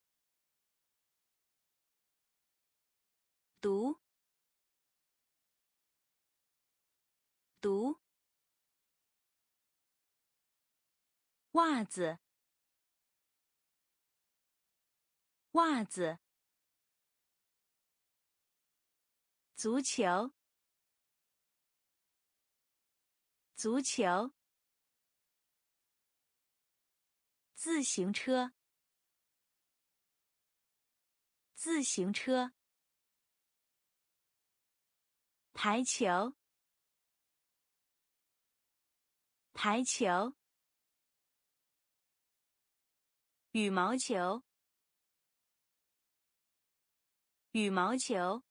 读，读。袜子，袜子。足球，足球。自行车，自行车。排球，排球。羽毛球，羽毛球。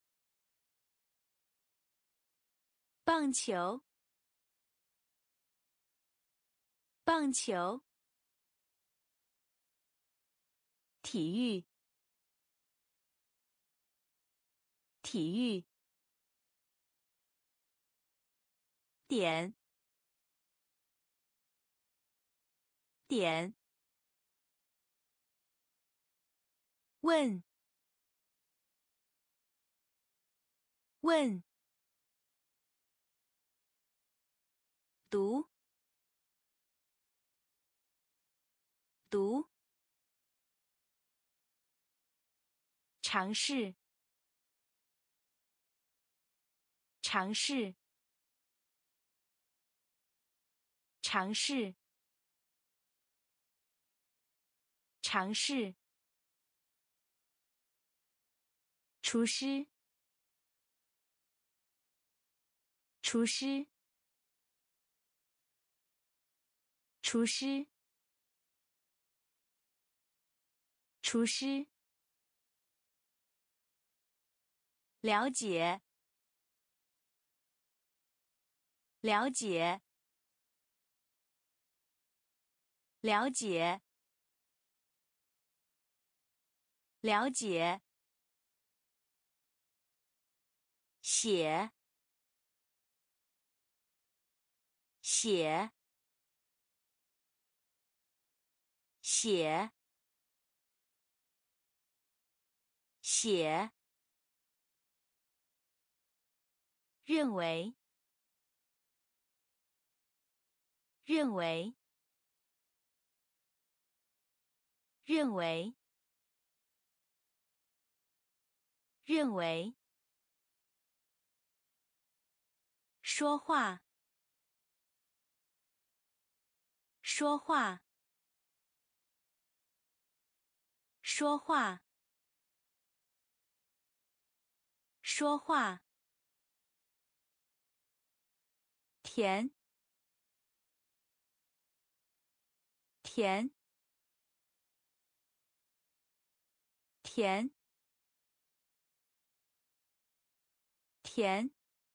棒球，棒球。体育，体育。点，点。问，问。读，读。尝试，尝试，尝试，尝试。厨师，厨师，厨师，厨师。了解，了解，了解，了解。写，写，写。 写，认为，认为，认为，认为，说话，说话，说话，说话，甜，甜，甜，甜，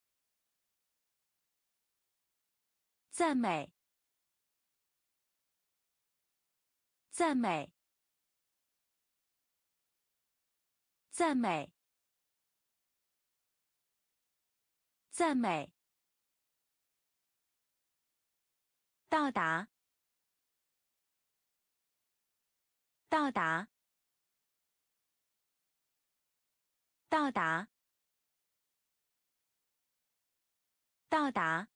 赞美，赞美，赞美，赞美，到达，到达，到达，到达，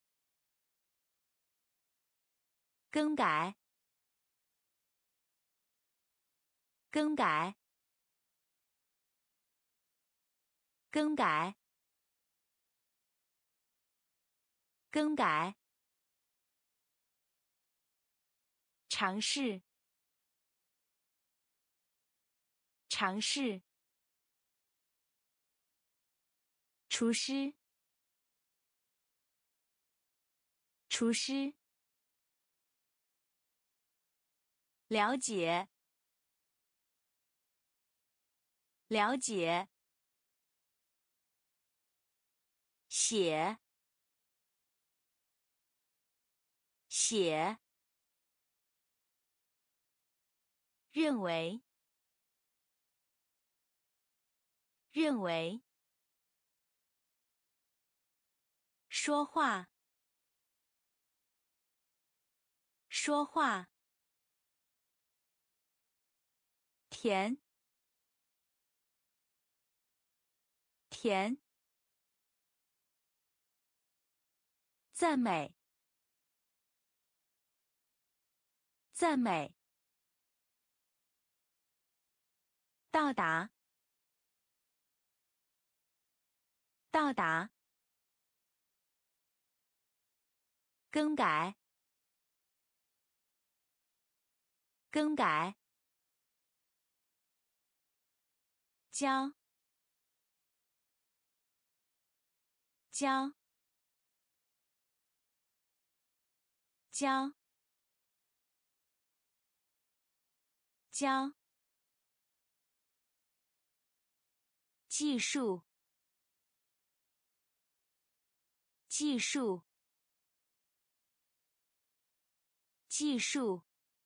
更改，更改，更改，更改，尝试，尝试，厨师，厨师，了解，了解，写，写，认为，认为，说话，说话，甜，甜，赞美，赞美，到达，到达，更改，更改，教，教，教，教，技术，技术，技术，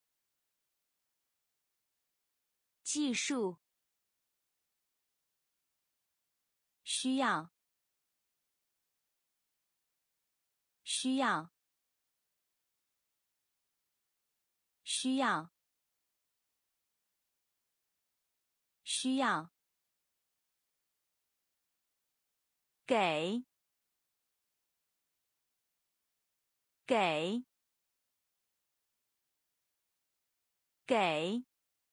技术，需要，需要，需要，需要，给，给，给，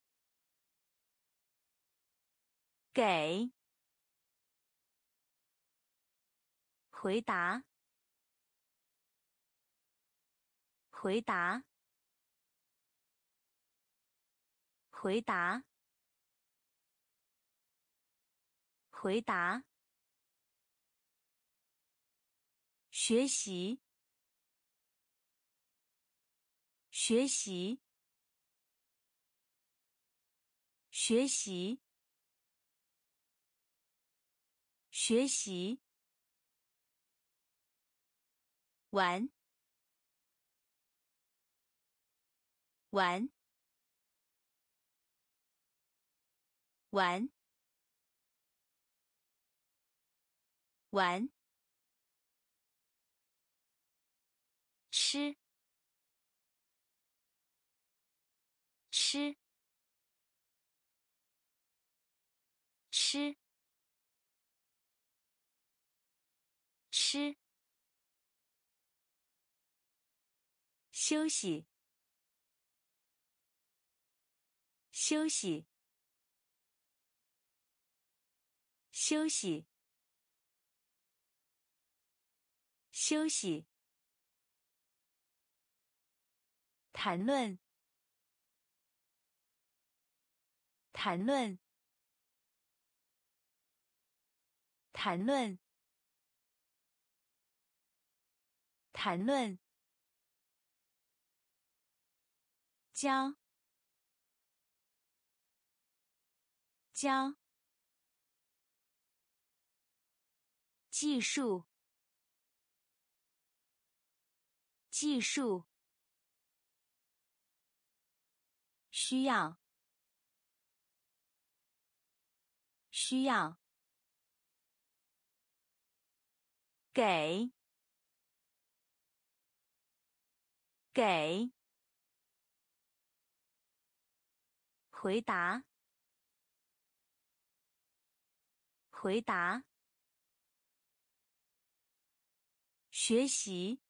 给，回答，回答，回答，回答，学习，学习，学习，学习，玩，玩，玩，玩，吃，吃， 吃吃休息休息休息休息谈论谈论谈论谈论将将技术技术需要需要给给回答回答学习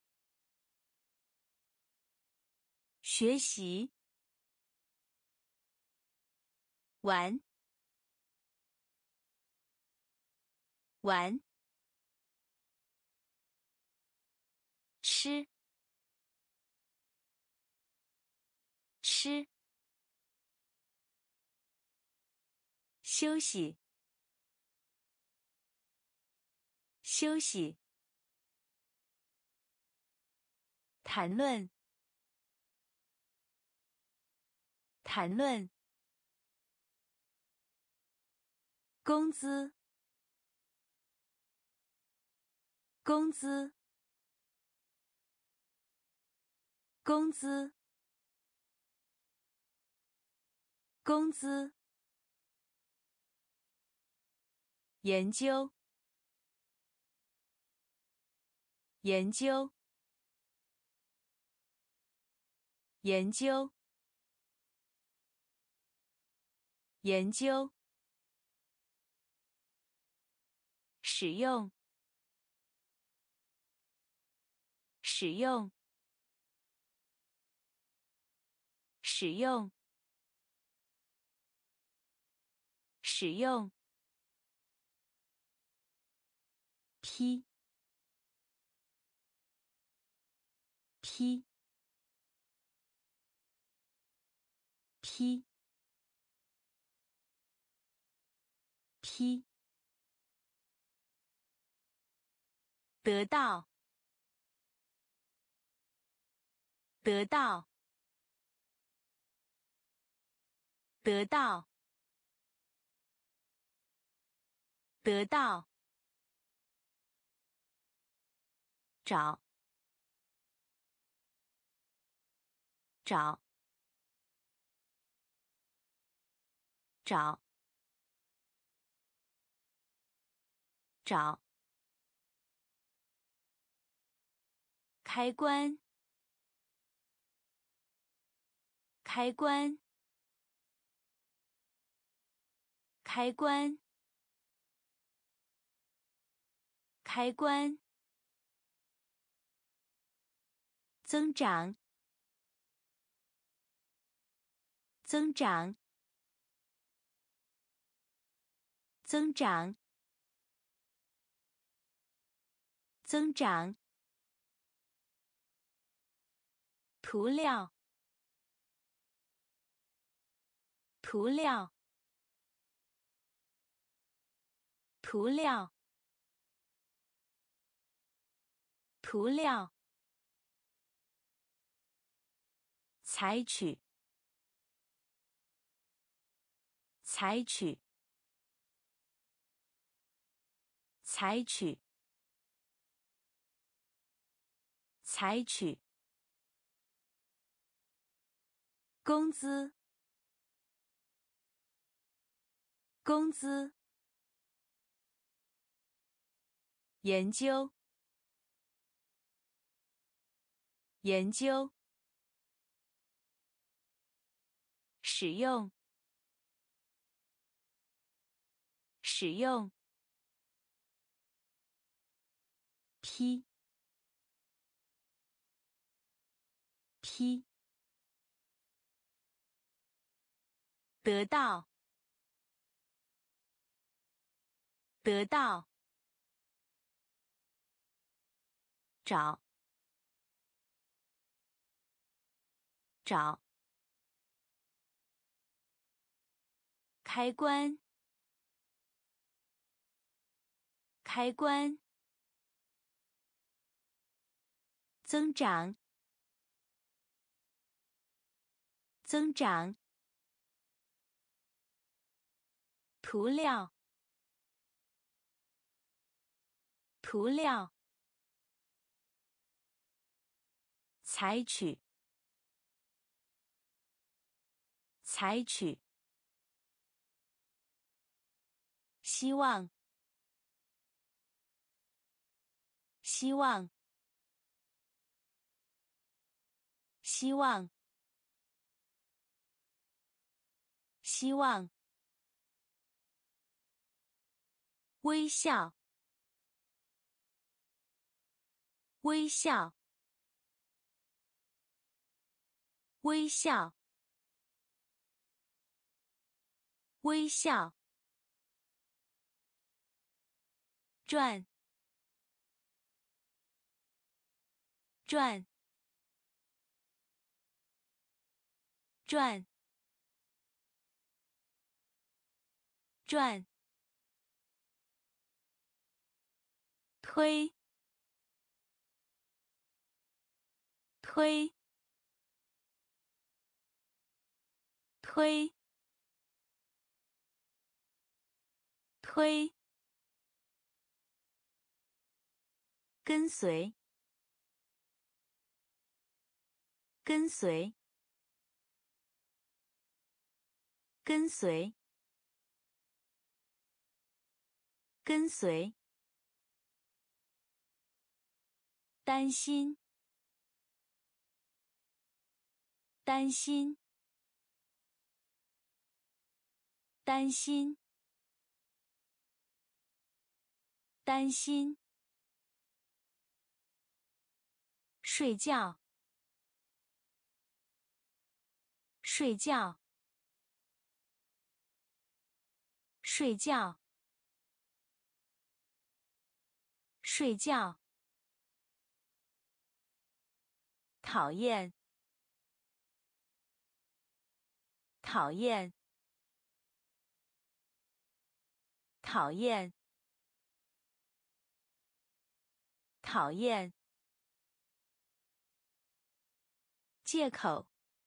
学习玩玩吃吃休息休息谈论谈论工资工资工资工资研究研究研究研究使用使用使用使用批批批批得到得到得到得到找找找找开关开关开关开关增长增长增长增长涂料涂料涂料涂料采取采取采取采取工资工资研究研究使用使使用。批批得到得到找找开关开关增长增长涂料涂料采取采取希望希望希望希望微笑微笑微笑微笑转转转转推推推推跟随跟随跟随跟随担心担心担心担心睡觉睡觉睡觉睡觉讨厌讨厌讨厌讨厌借口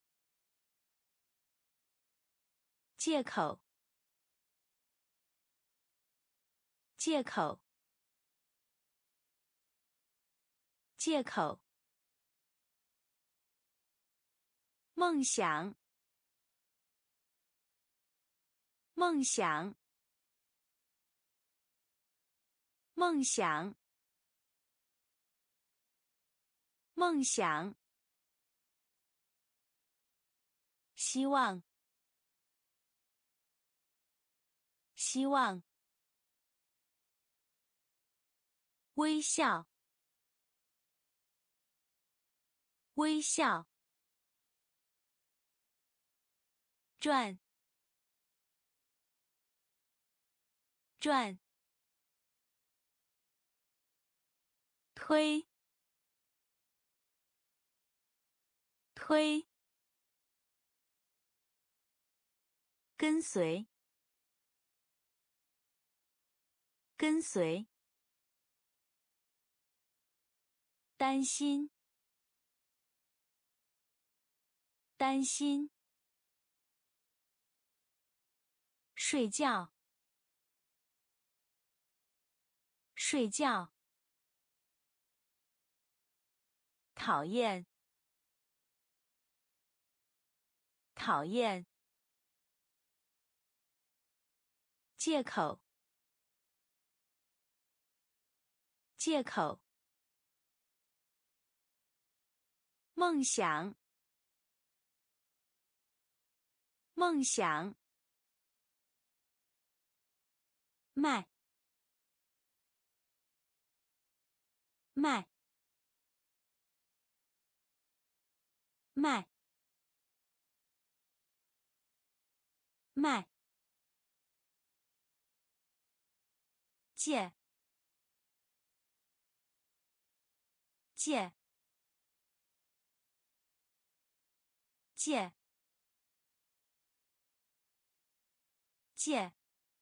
借口借口借口梦想梦想梦想梦想希望希望微笑微笑转转推推跟随跟随担心担心睡觉睡觉讨厌讨厌借口借口梦想梦想卖卖卖卖借借借借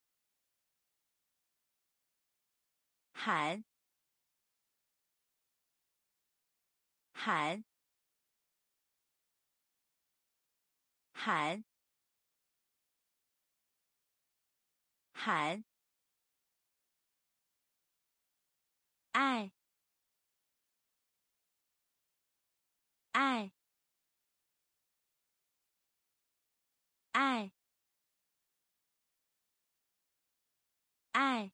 喊喊喊喊爱爱爱爱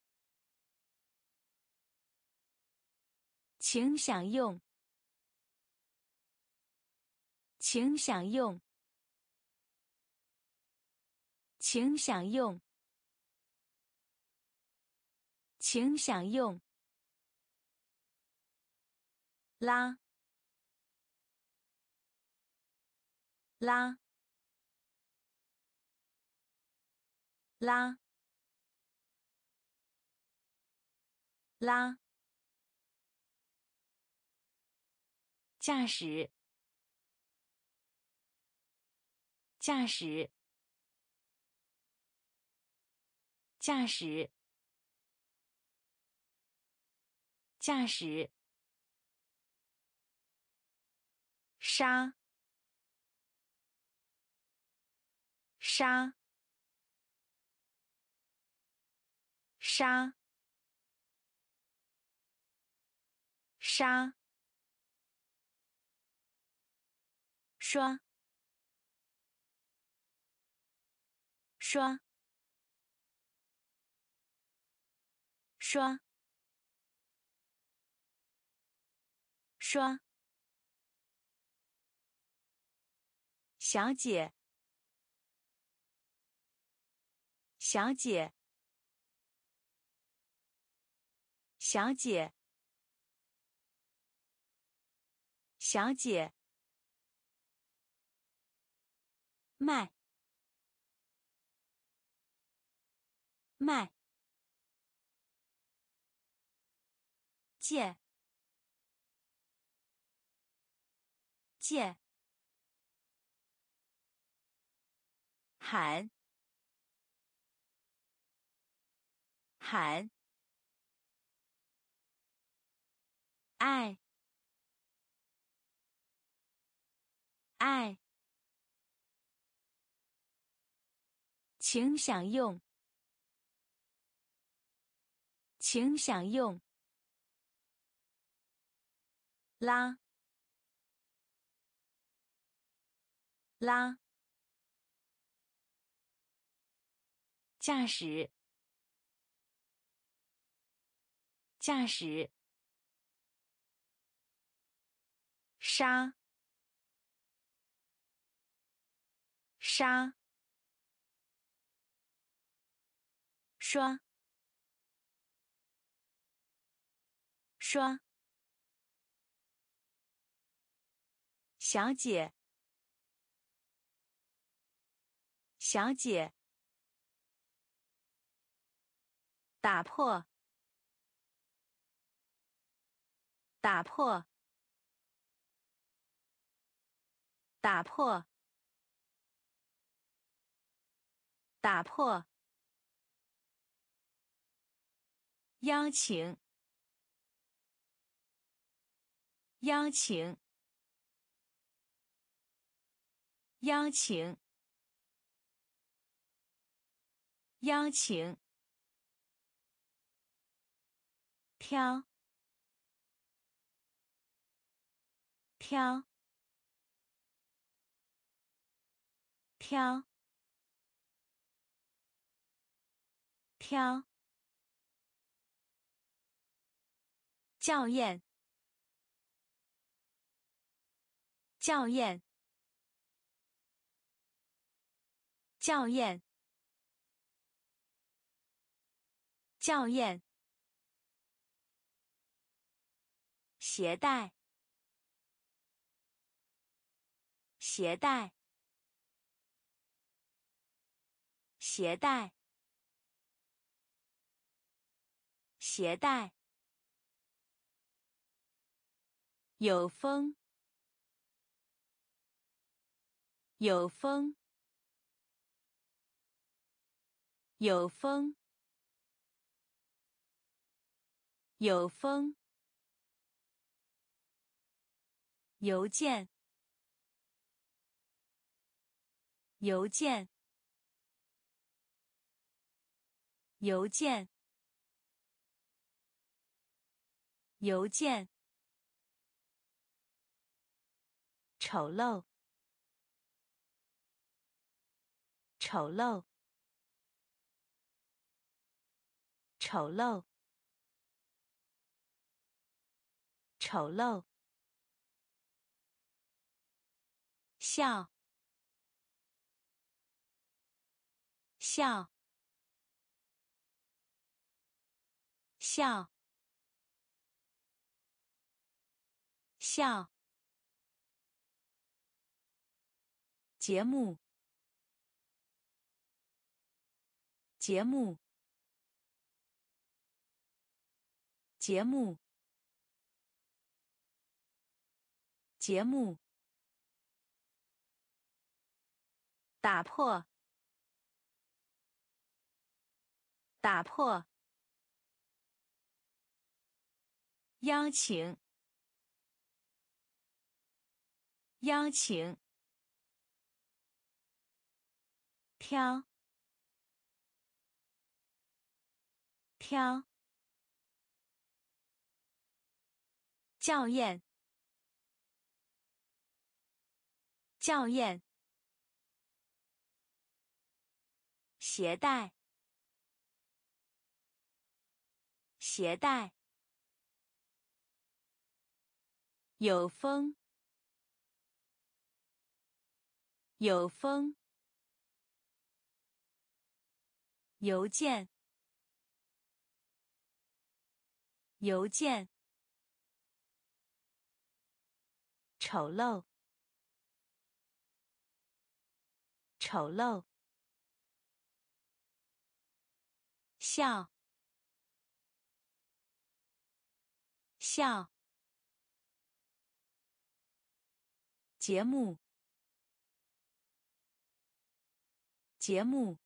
请享用请享用请享用请享用拉拉拉拉驾驶驾驶驾驶驾驶杀杀杀杀刷刷刷刷小姐小姐小姐小姐卖卖借借喊喊爱爱请享用请享用拉拉驾驶驾驶杀杀刷刷小姐小姐打破打破打破打破邀请邀请邀请邀请挑挑挑挑校验校验校验校验，携带，携带，携带，携带，有风，有风，有风，有风，邮件，邮件，邮件，邮件，丑陋，丑陋，丑陋，丑陋，笑，笑，笑，笑，节目，节目，节目，节目，打破，打破，邀请，邀请，挑，挑，校验，校验，携带，携带，有风，有风，邮件，邮件，丑陋，丑陋，笑，笑，节目，节目，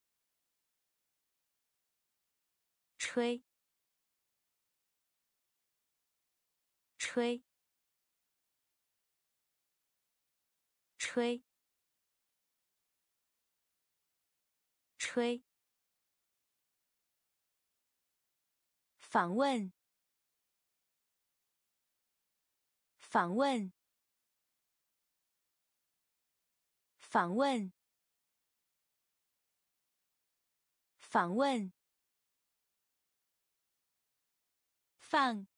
吹，吹，吹，吹，访问，访问，访问，访问，放，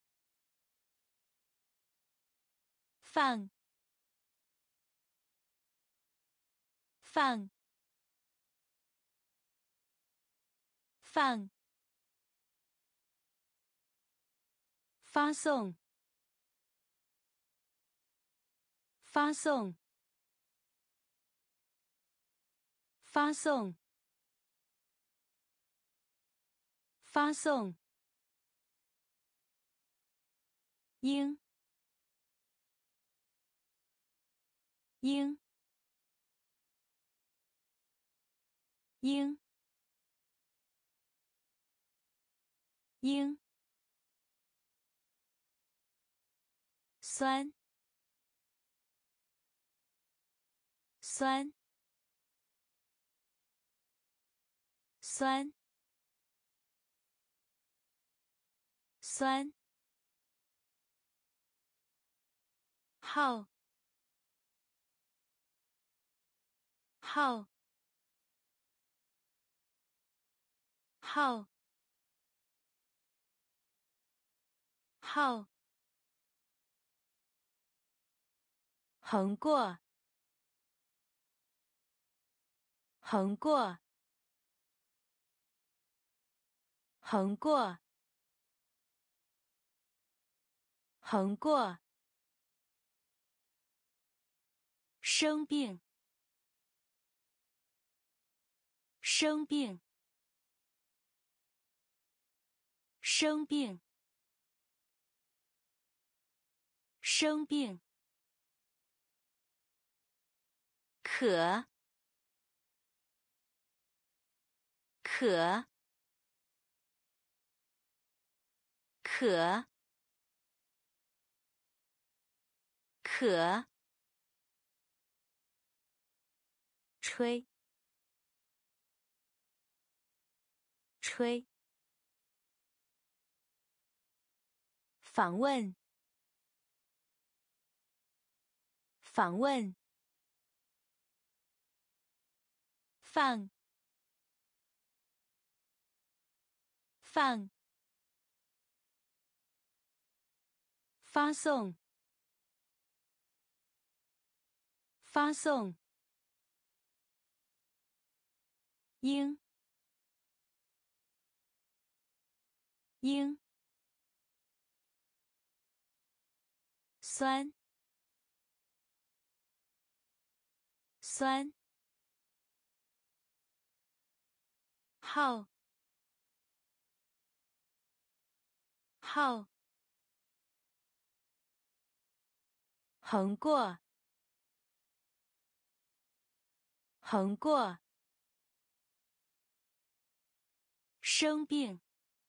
放，放，放，发送，发送，发送，发送，应，应，应，应，酸，酸，酸，酸，号，号，号，号，横过，横过， 横过，横过，生病，生病，生病，生病，可，可，可，可，吹，吹，访问，访问，放，放，发送，发送，应，应，酸，酸，号，号，横过，横过，生病，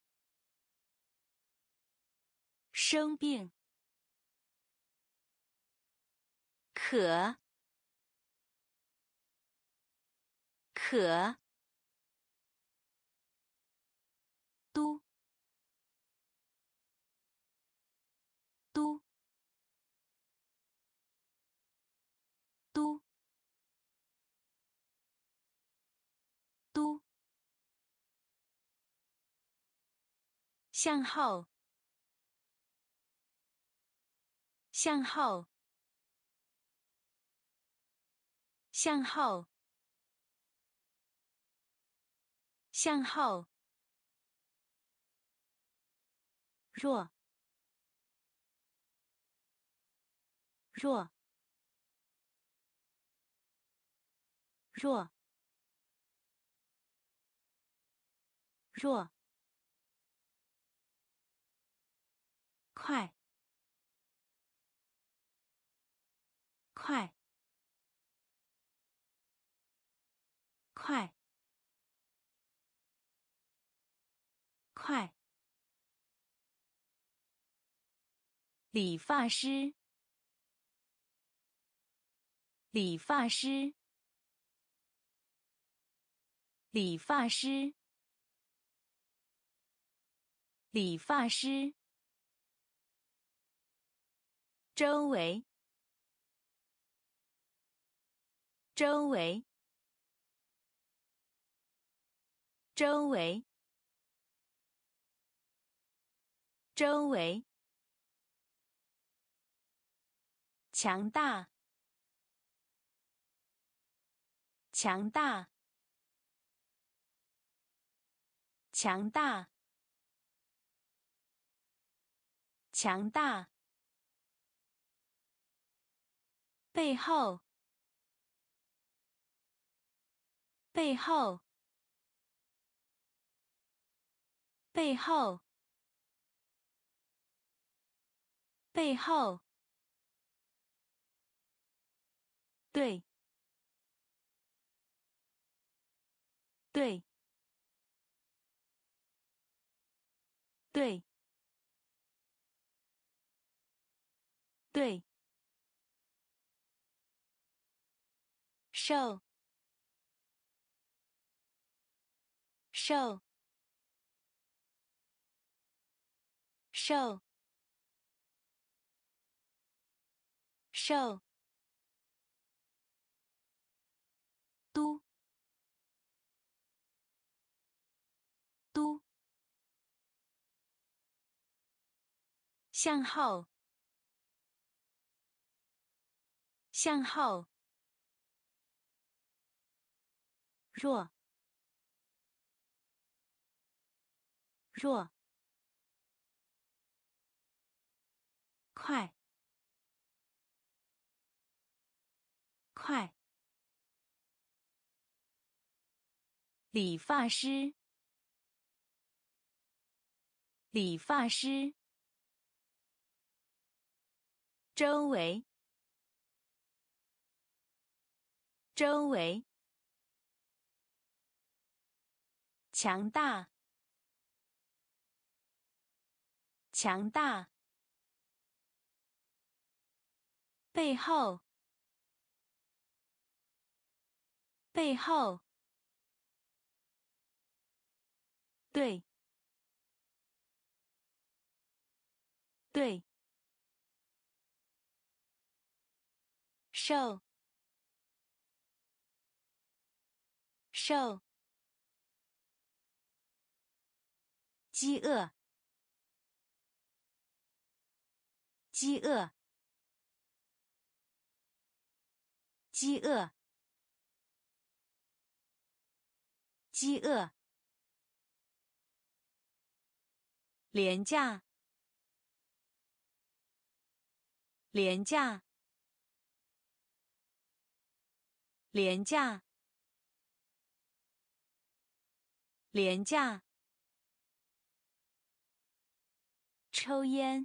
生病，可，可，都，都，都，都，向后，向后，向后，向后，弱，弱，弱，弱，快，快，快，快，理发师，理发师，理发师，理发师，周围，周围，周围，周围，强大，强大，强大，强大，背后，背后，背后，背后，对，对，对，对，瘦，瘦，瘦，瘦，都，都，向后，向后，弱， 弱，快，快，理发师，理发师，周围，周围，强大，强大，背后，背后，对，对，瘦，瘦，饥饿，饥饿，饥饿，饥饿，廉价，廉价，廉价，廉价，抽烟，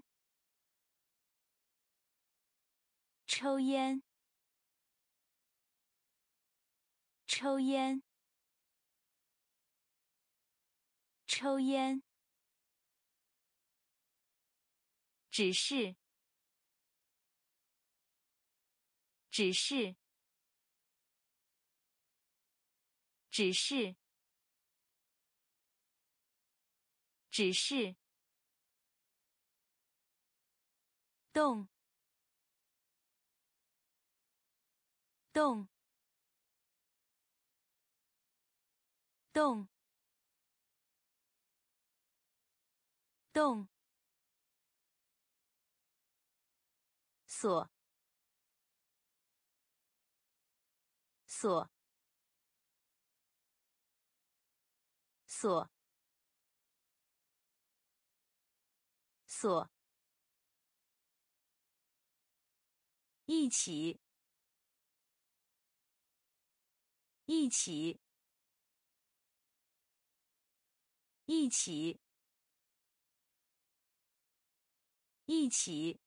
抽烟，抽烟，抽烟，指示，指示，指示，指示，动，动，动，动，锁，锁，锁，锁，一起，一起，一起，一起，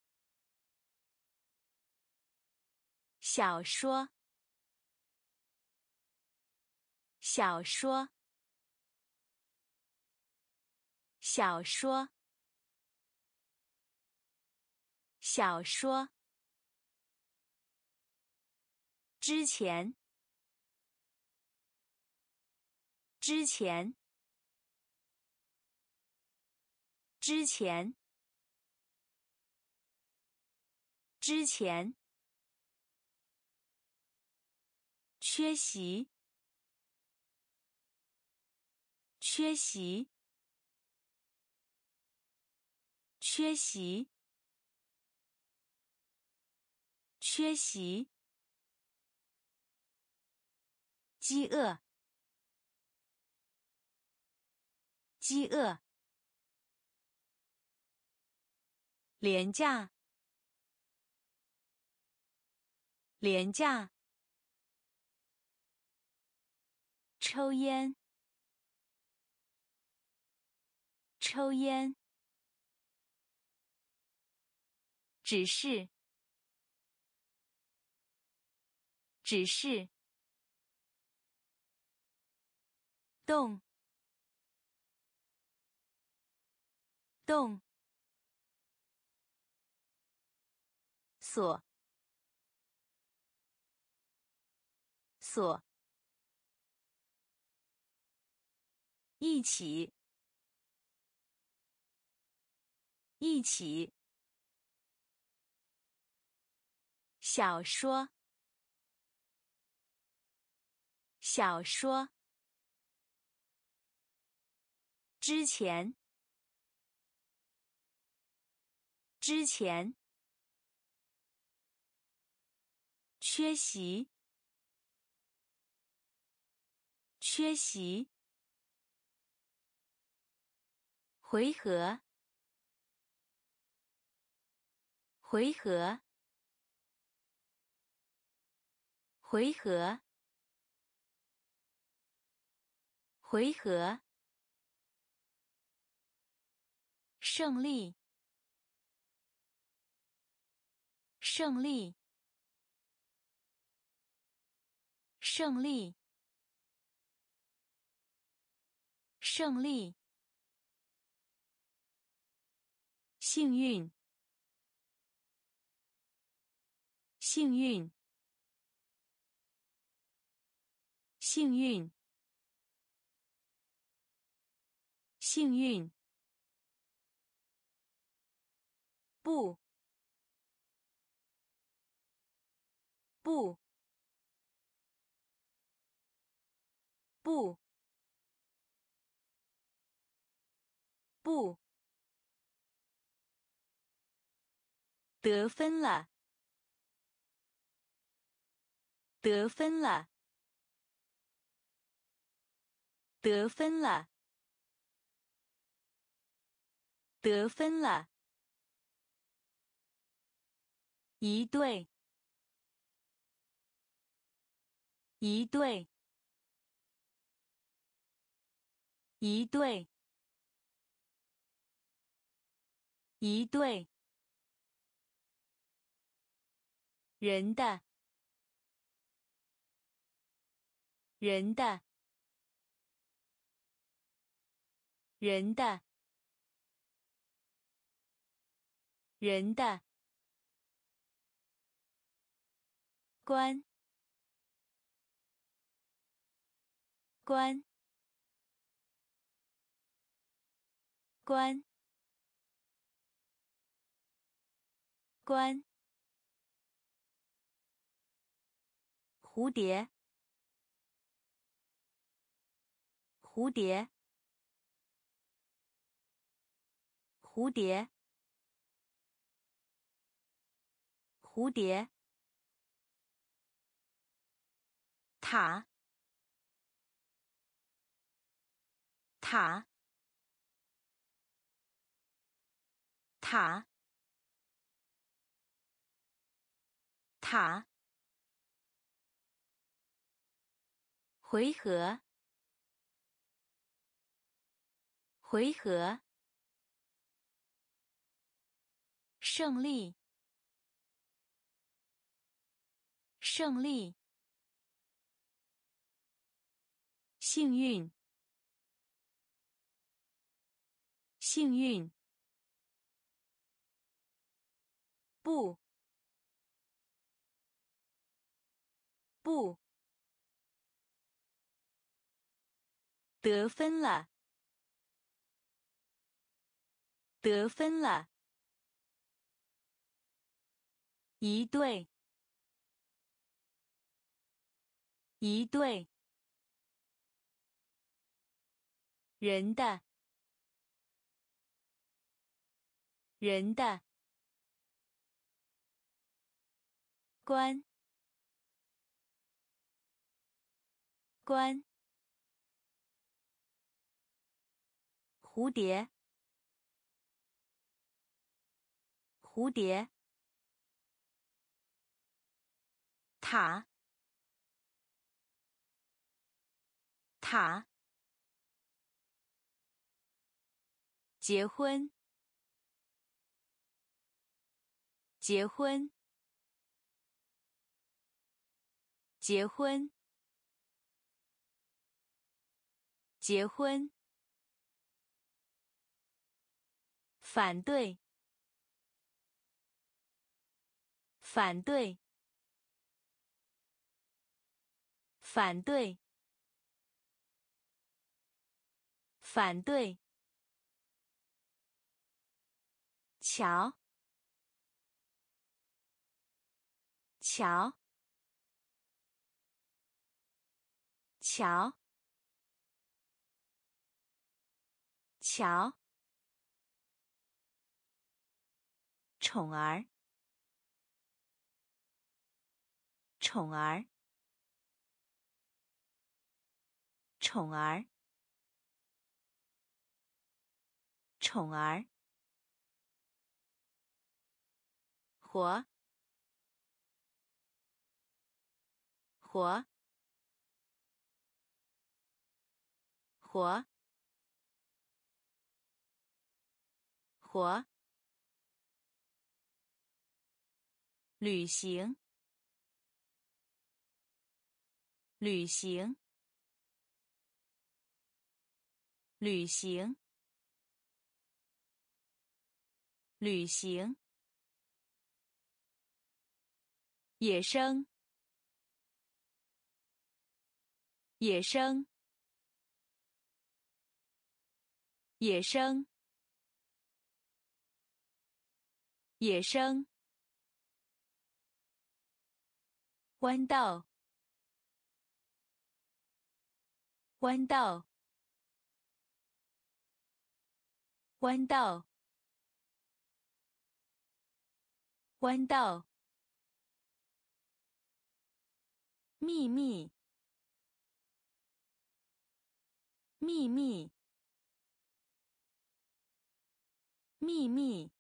小说，小说，小说，小说，之前，之前，之前，之前，缺席，缺席，缺席，缺席，饥饿，饥饿，廉价，廉价，抽烟，抽烟，指示，指示，动，动，锁，锁，一起，一起，小说，小说，之前，之前，缺席，缺席， 回合，回合，回合，回合，胜利，胜利，胜利，胜利，幸运，幸运，幸运，幸运，不，不，不，不，得分了，得分了，得分了，得分了，一对，一对，一对，一对，人的，人的，人的，人的，关，关，关，关，蝴蝶，蝴蝶，蝴蝶，蝴蝶，塔，塔，塔，塔，回合，回合，胜利，胜利，幸运，幸运，不，不，得分了，得分了，一对，一对，人的，人的，关，关，蝴蝶，蝴蝶，塔，塔，结婚，结婚，结婚，结婚，反对，反对，反对，反对，瞧，瞧，瞧，瞧，宠儿，宠儿，宠儿， 宠儿，活，活，活，活，旅行，旅行，旅行，旅行，野生，野生，野生，野生，豌豆，豌豆，豌豆，豌豆，秘密，秘密，秘密，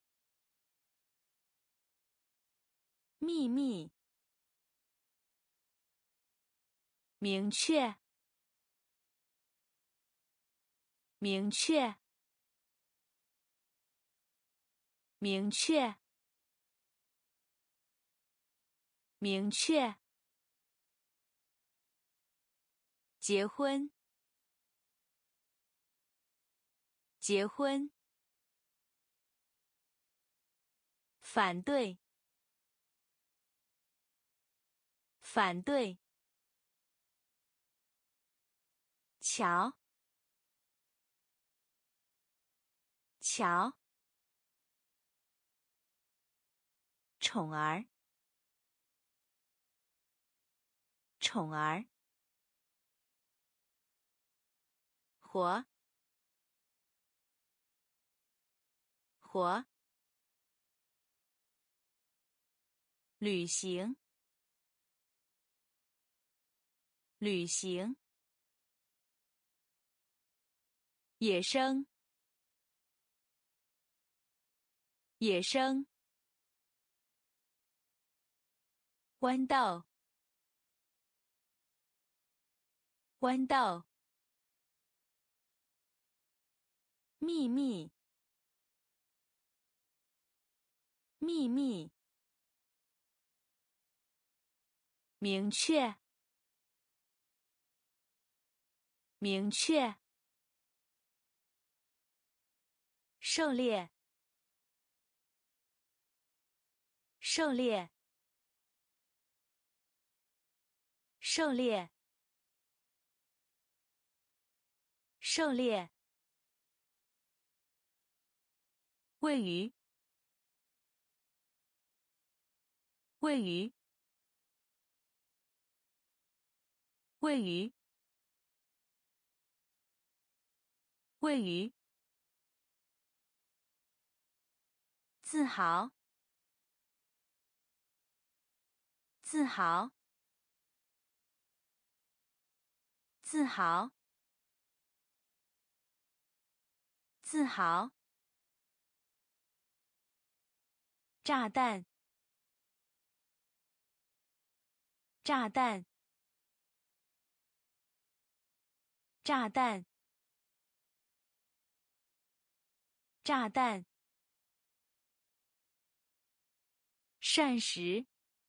秘密，明确，明确，明确，明确，结婚，结婚，反对，反对，瞧，瞧，宠儿，宠儿，活，活，旅行，旅行，野生，野生，豌豆，豌豆，秘密，秘密，明确，明确，狩猎，狩猎，狩猎，狩猎，位于，位于，位于，位于，自豪，自豪，自豪，自豪，炸弹，炸弹，炸弹，炸弹，膳食，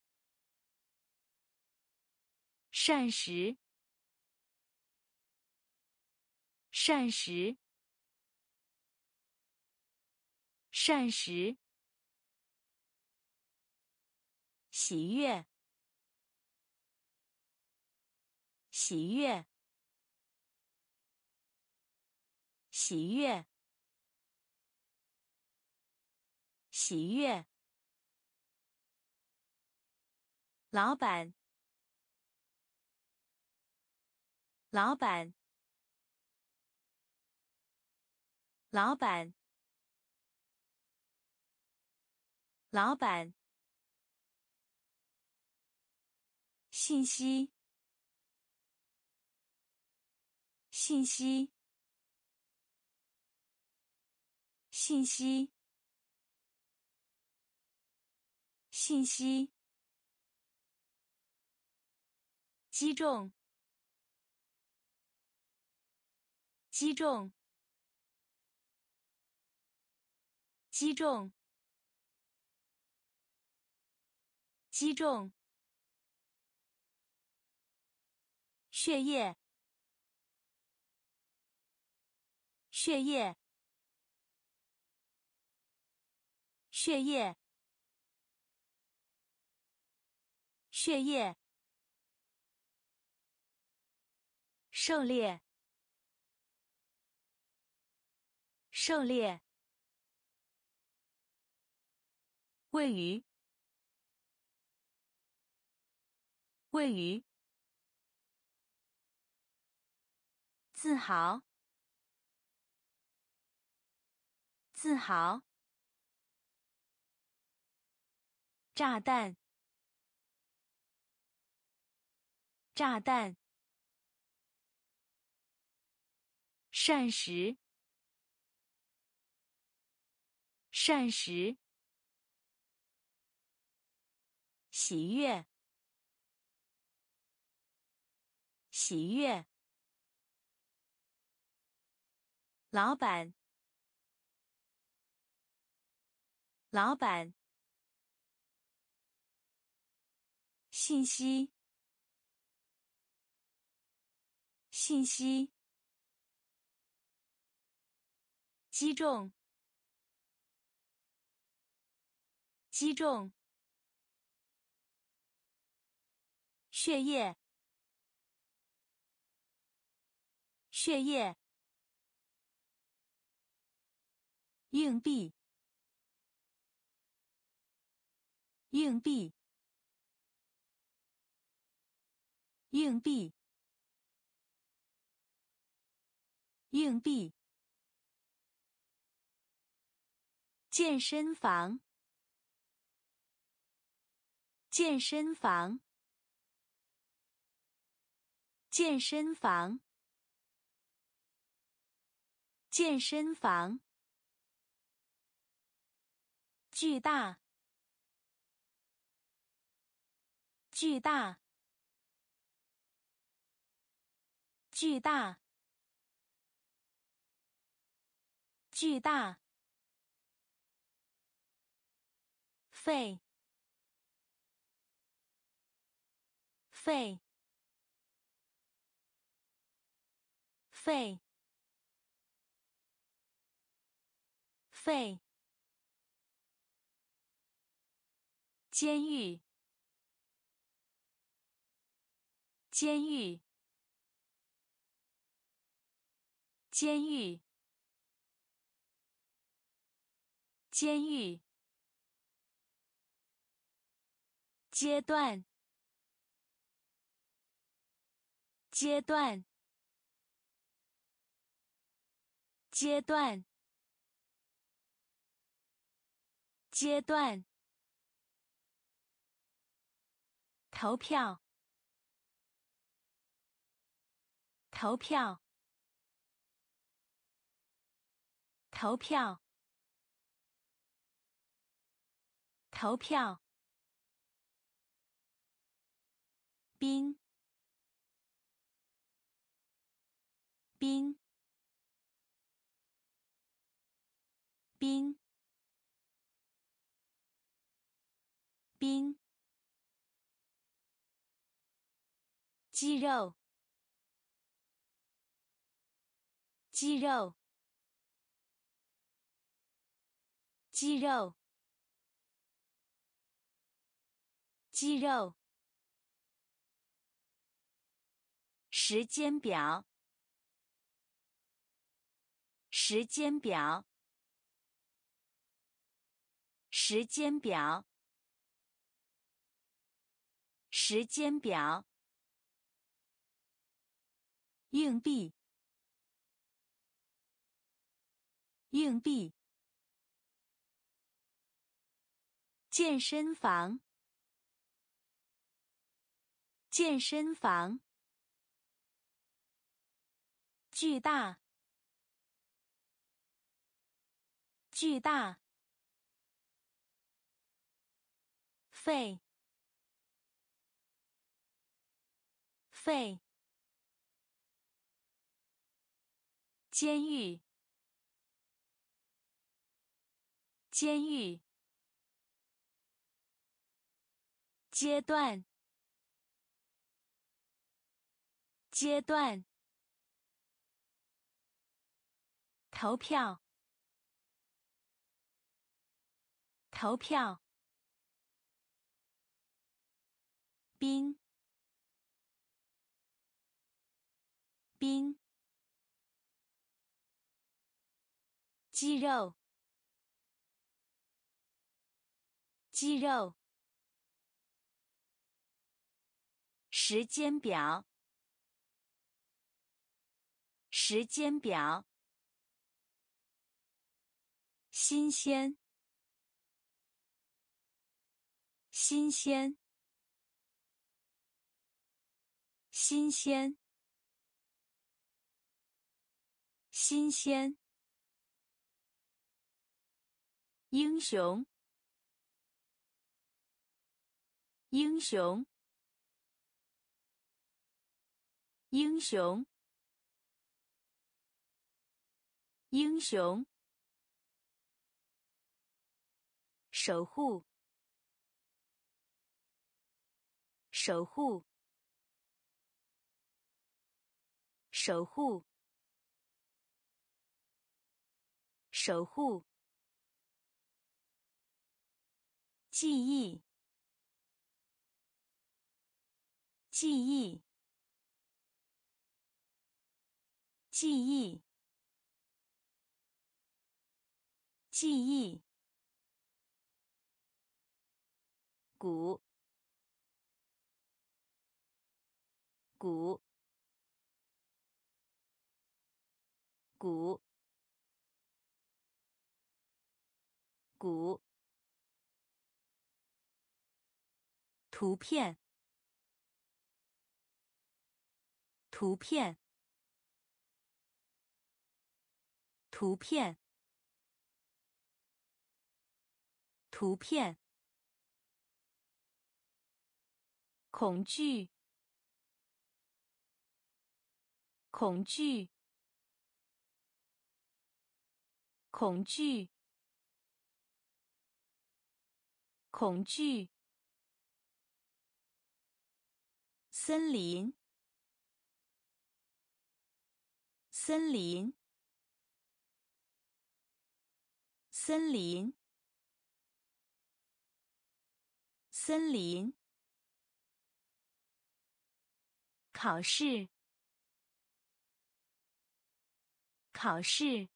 膳食，膳食，膳食，喜悦，喜悦，喜悦，喜悦，老板，老板，老板，老板，信息，信息， 信息，信息，击中，击中，击中，击中，血液，血液，血液，血液，狩猎，狩猎，位于，位于，自豪，自豪，炸弹，炸弹，膳食，膳食，喜悦，喜悦，老板，老板，信息，信息，击中，击中，血液，血液，硬币，硬币，硬币，硬币，健身房，健身房，健身房，健身房，巨大，巨大，巨大，巨大，肺，肺，肺，肺，监狱，监狱，监狱，监狱，阶段，阶段，阶段，阶段，投票，投票，投票，投票，冰，冰，冰，冰，肌肉，肌肉，肌肉，肌肉，时间表，时间表，时间表，时间表，硬币，硬币，健身房，健身房，巨大， 巨大，肺，肺，监狱，监狱，阶段，阶段，投票，投票，冰，冰，肌肉，肌肉，时间表，时间表，新鲜，新鲜，新鲜，新鲜，英雄，英雄，英雄，英雄，守护，守护，守护，守护，记忆，记忆，记忆，记忆，鼓，鼓，鼓，鼓，图片，图片，图片，图片，恐惧，恐惧，恐惧，恐惧，森林，森林，森林，森林，考试，考试，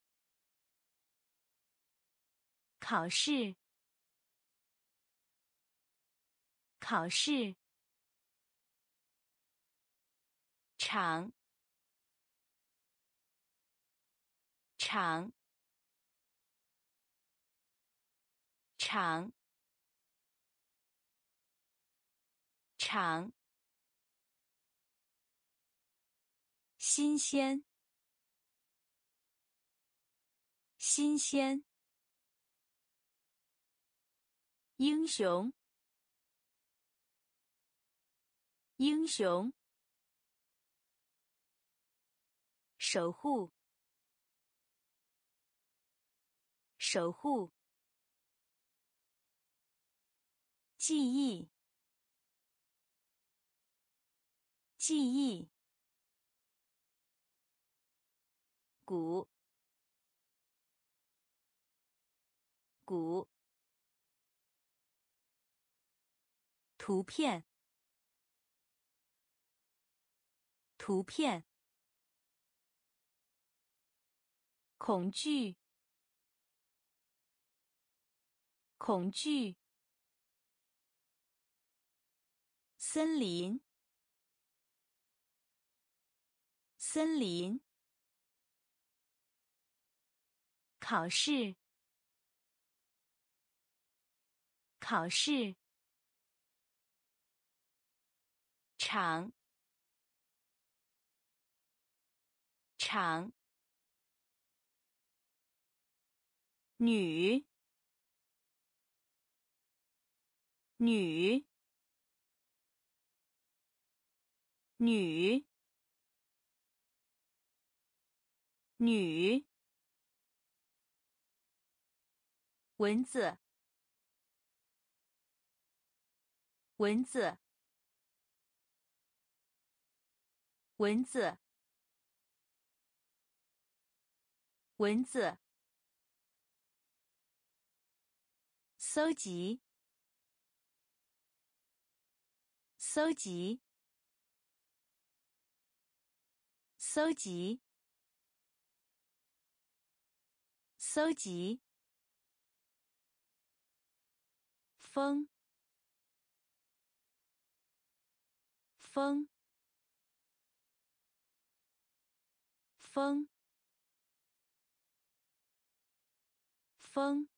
考试，考试，场，场，场，场，新鲜，新鲜，英雄，英雄，守护，守护，记忆，记忆，鼓，鼓，图片，图片，恐惧，恐惧，森林，森林，考试，考试，场，场， 女，女，女，女，蚊子，蚊子，蚊子，蚊子，搜集，搜集，搜集，搜集，风，风，风，风，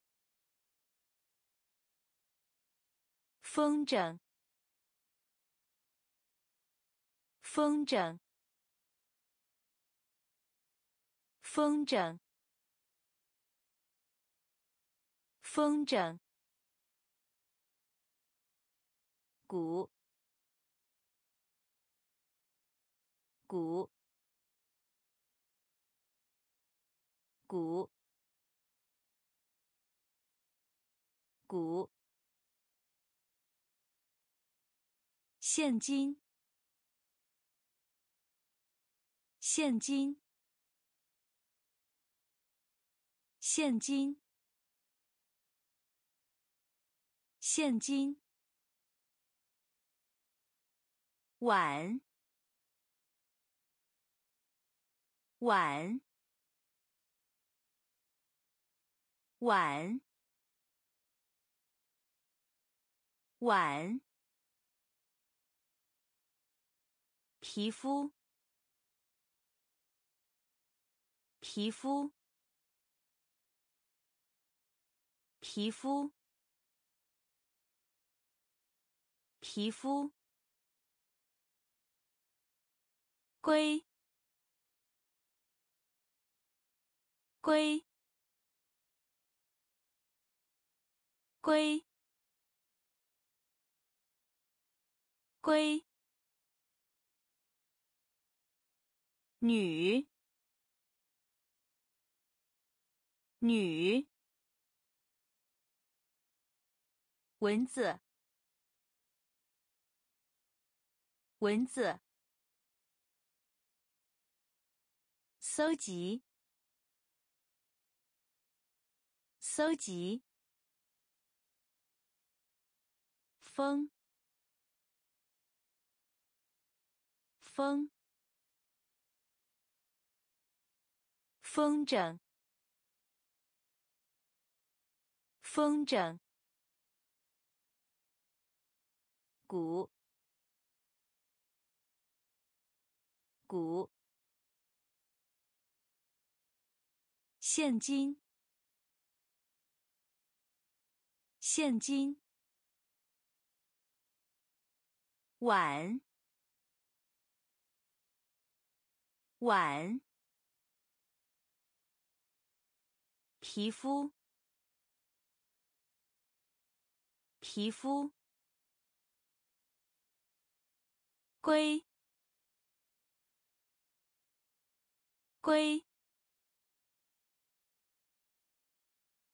风筝，风筝，风筝，风筝，鼓，鼓，鼓，鼓，现金，现金，现金，现金，碗，碗，碗，碗，皮肤，皮肤，皮肤，皮肤，龟，龟，龟，龟，女，女，蚊子，蚊子，搜集，搜集，风，风，风筝，风筝，鼓，鼓，现金，现金，碗，碗，皮肤，皮肤，龟，龟，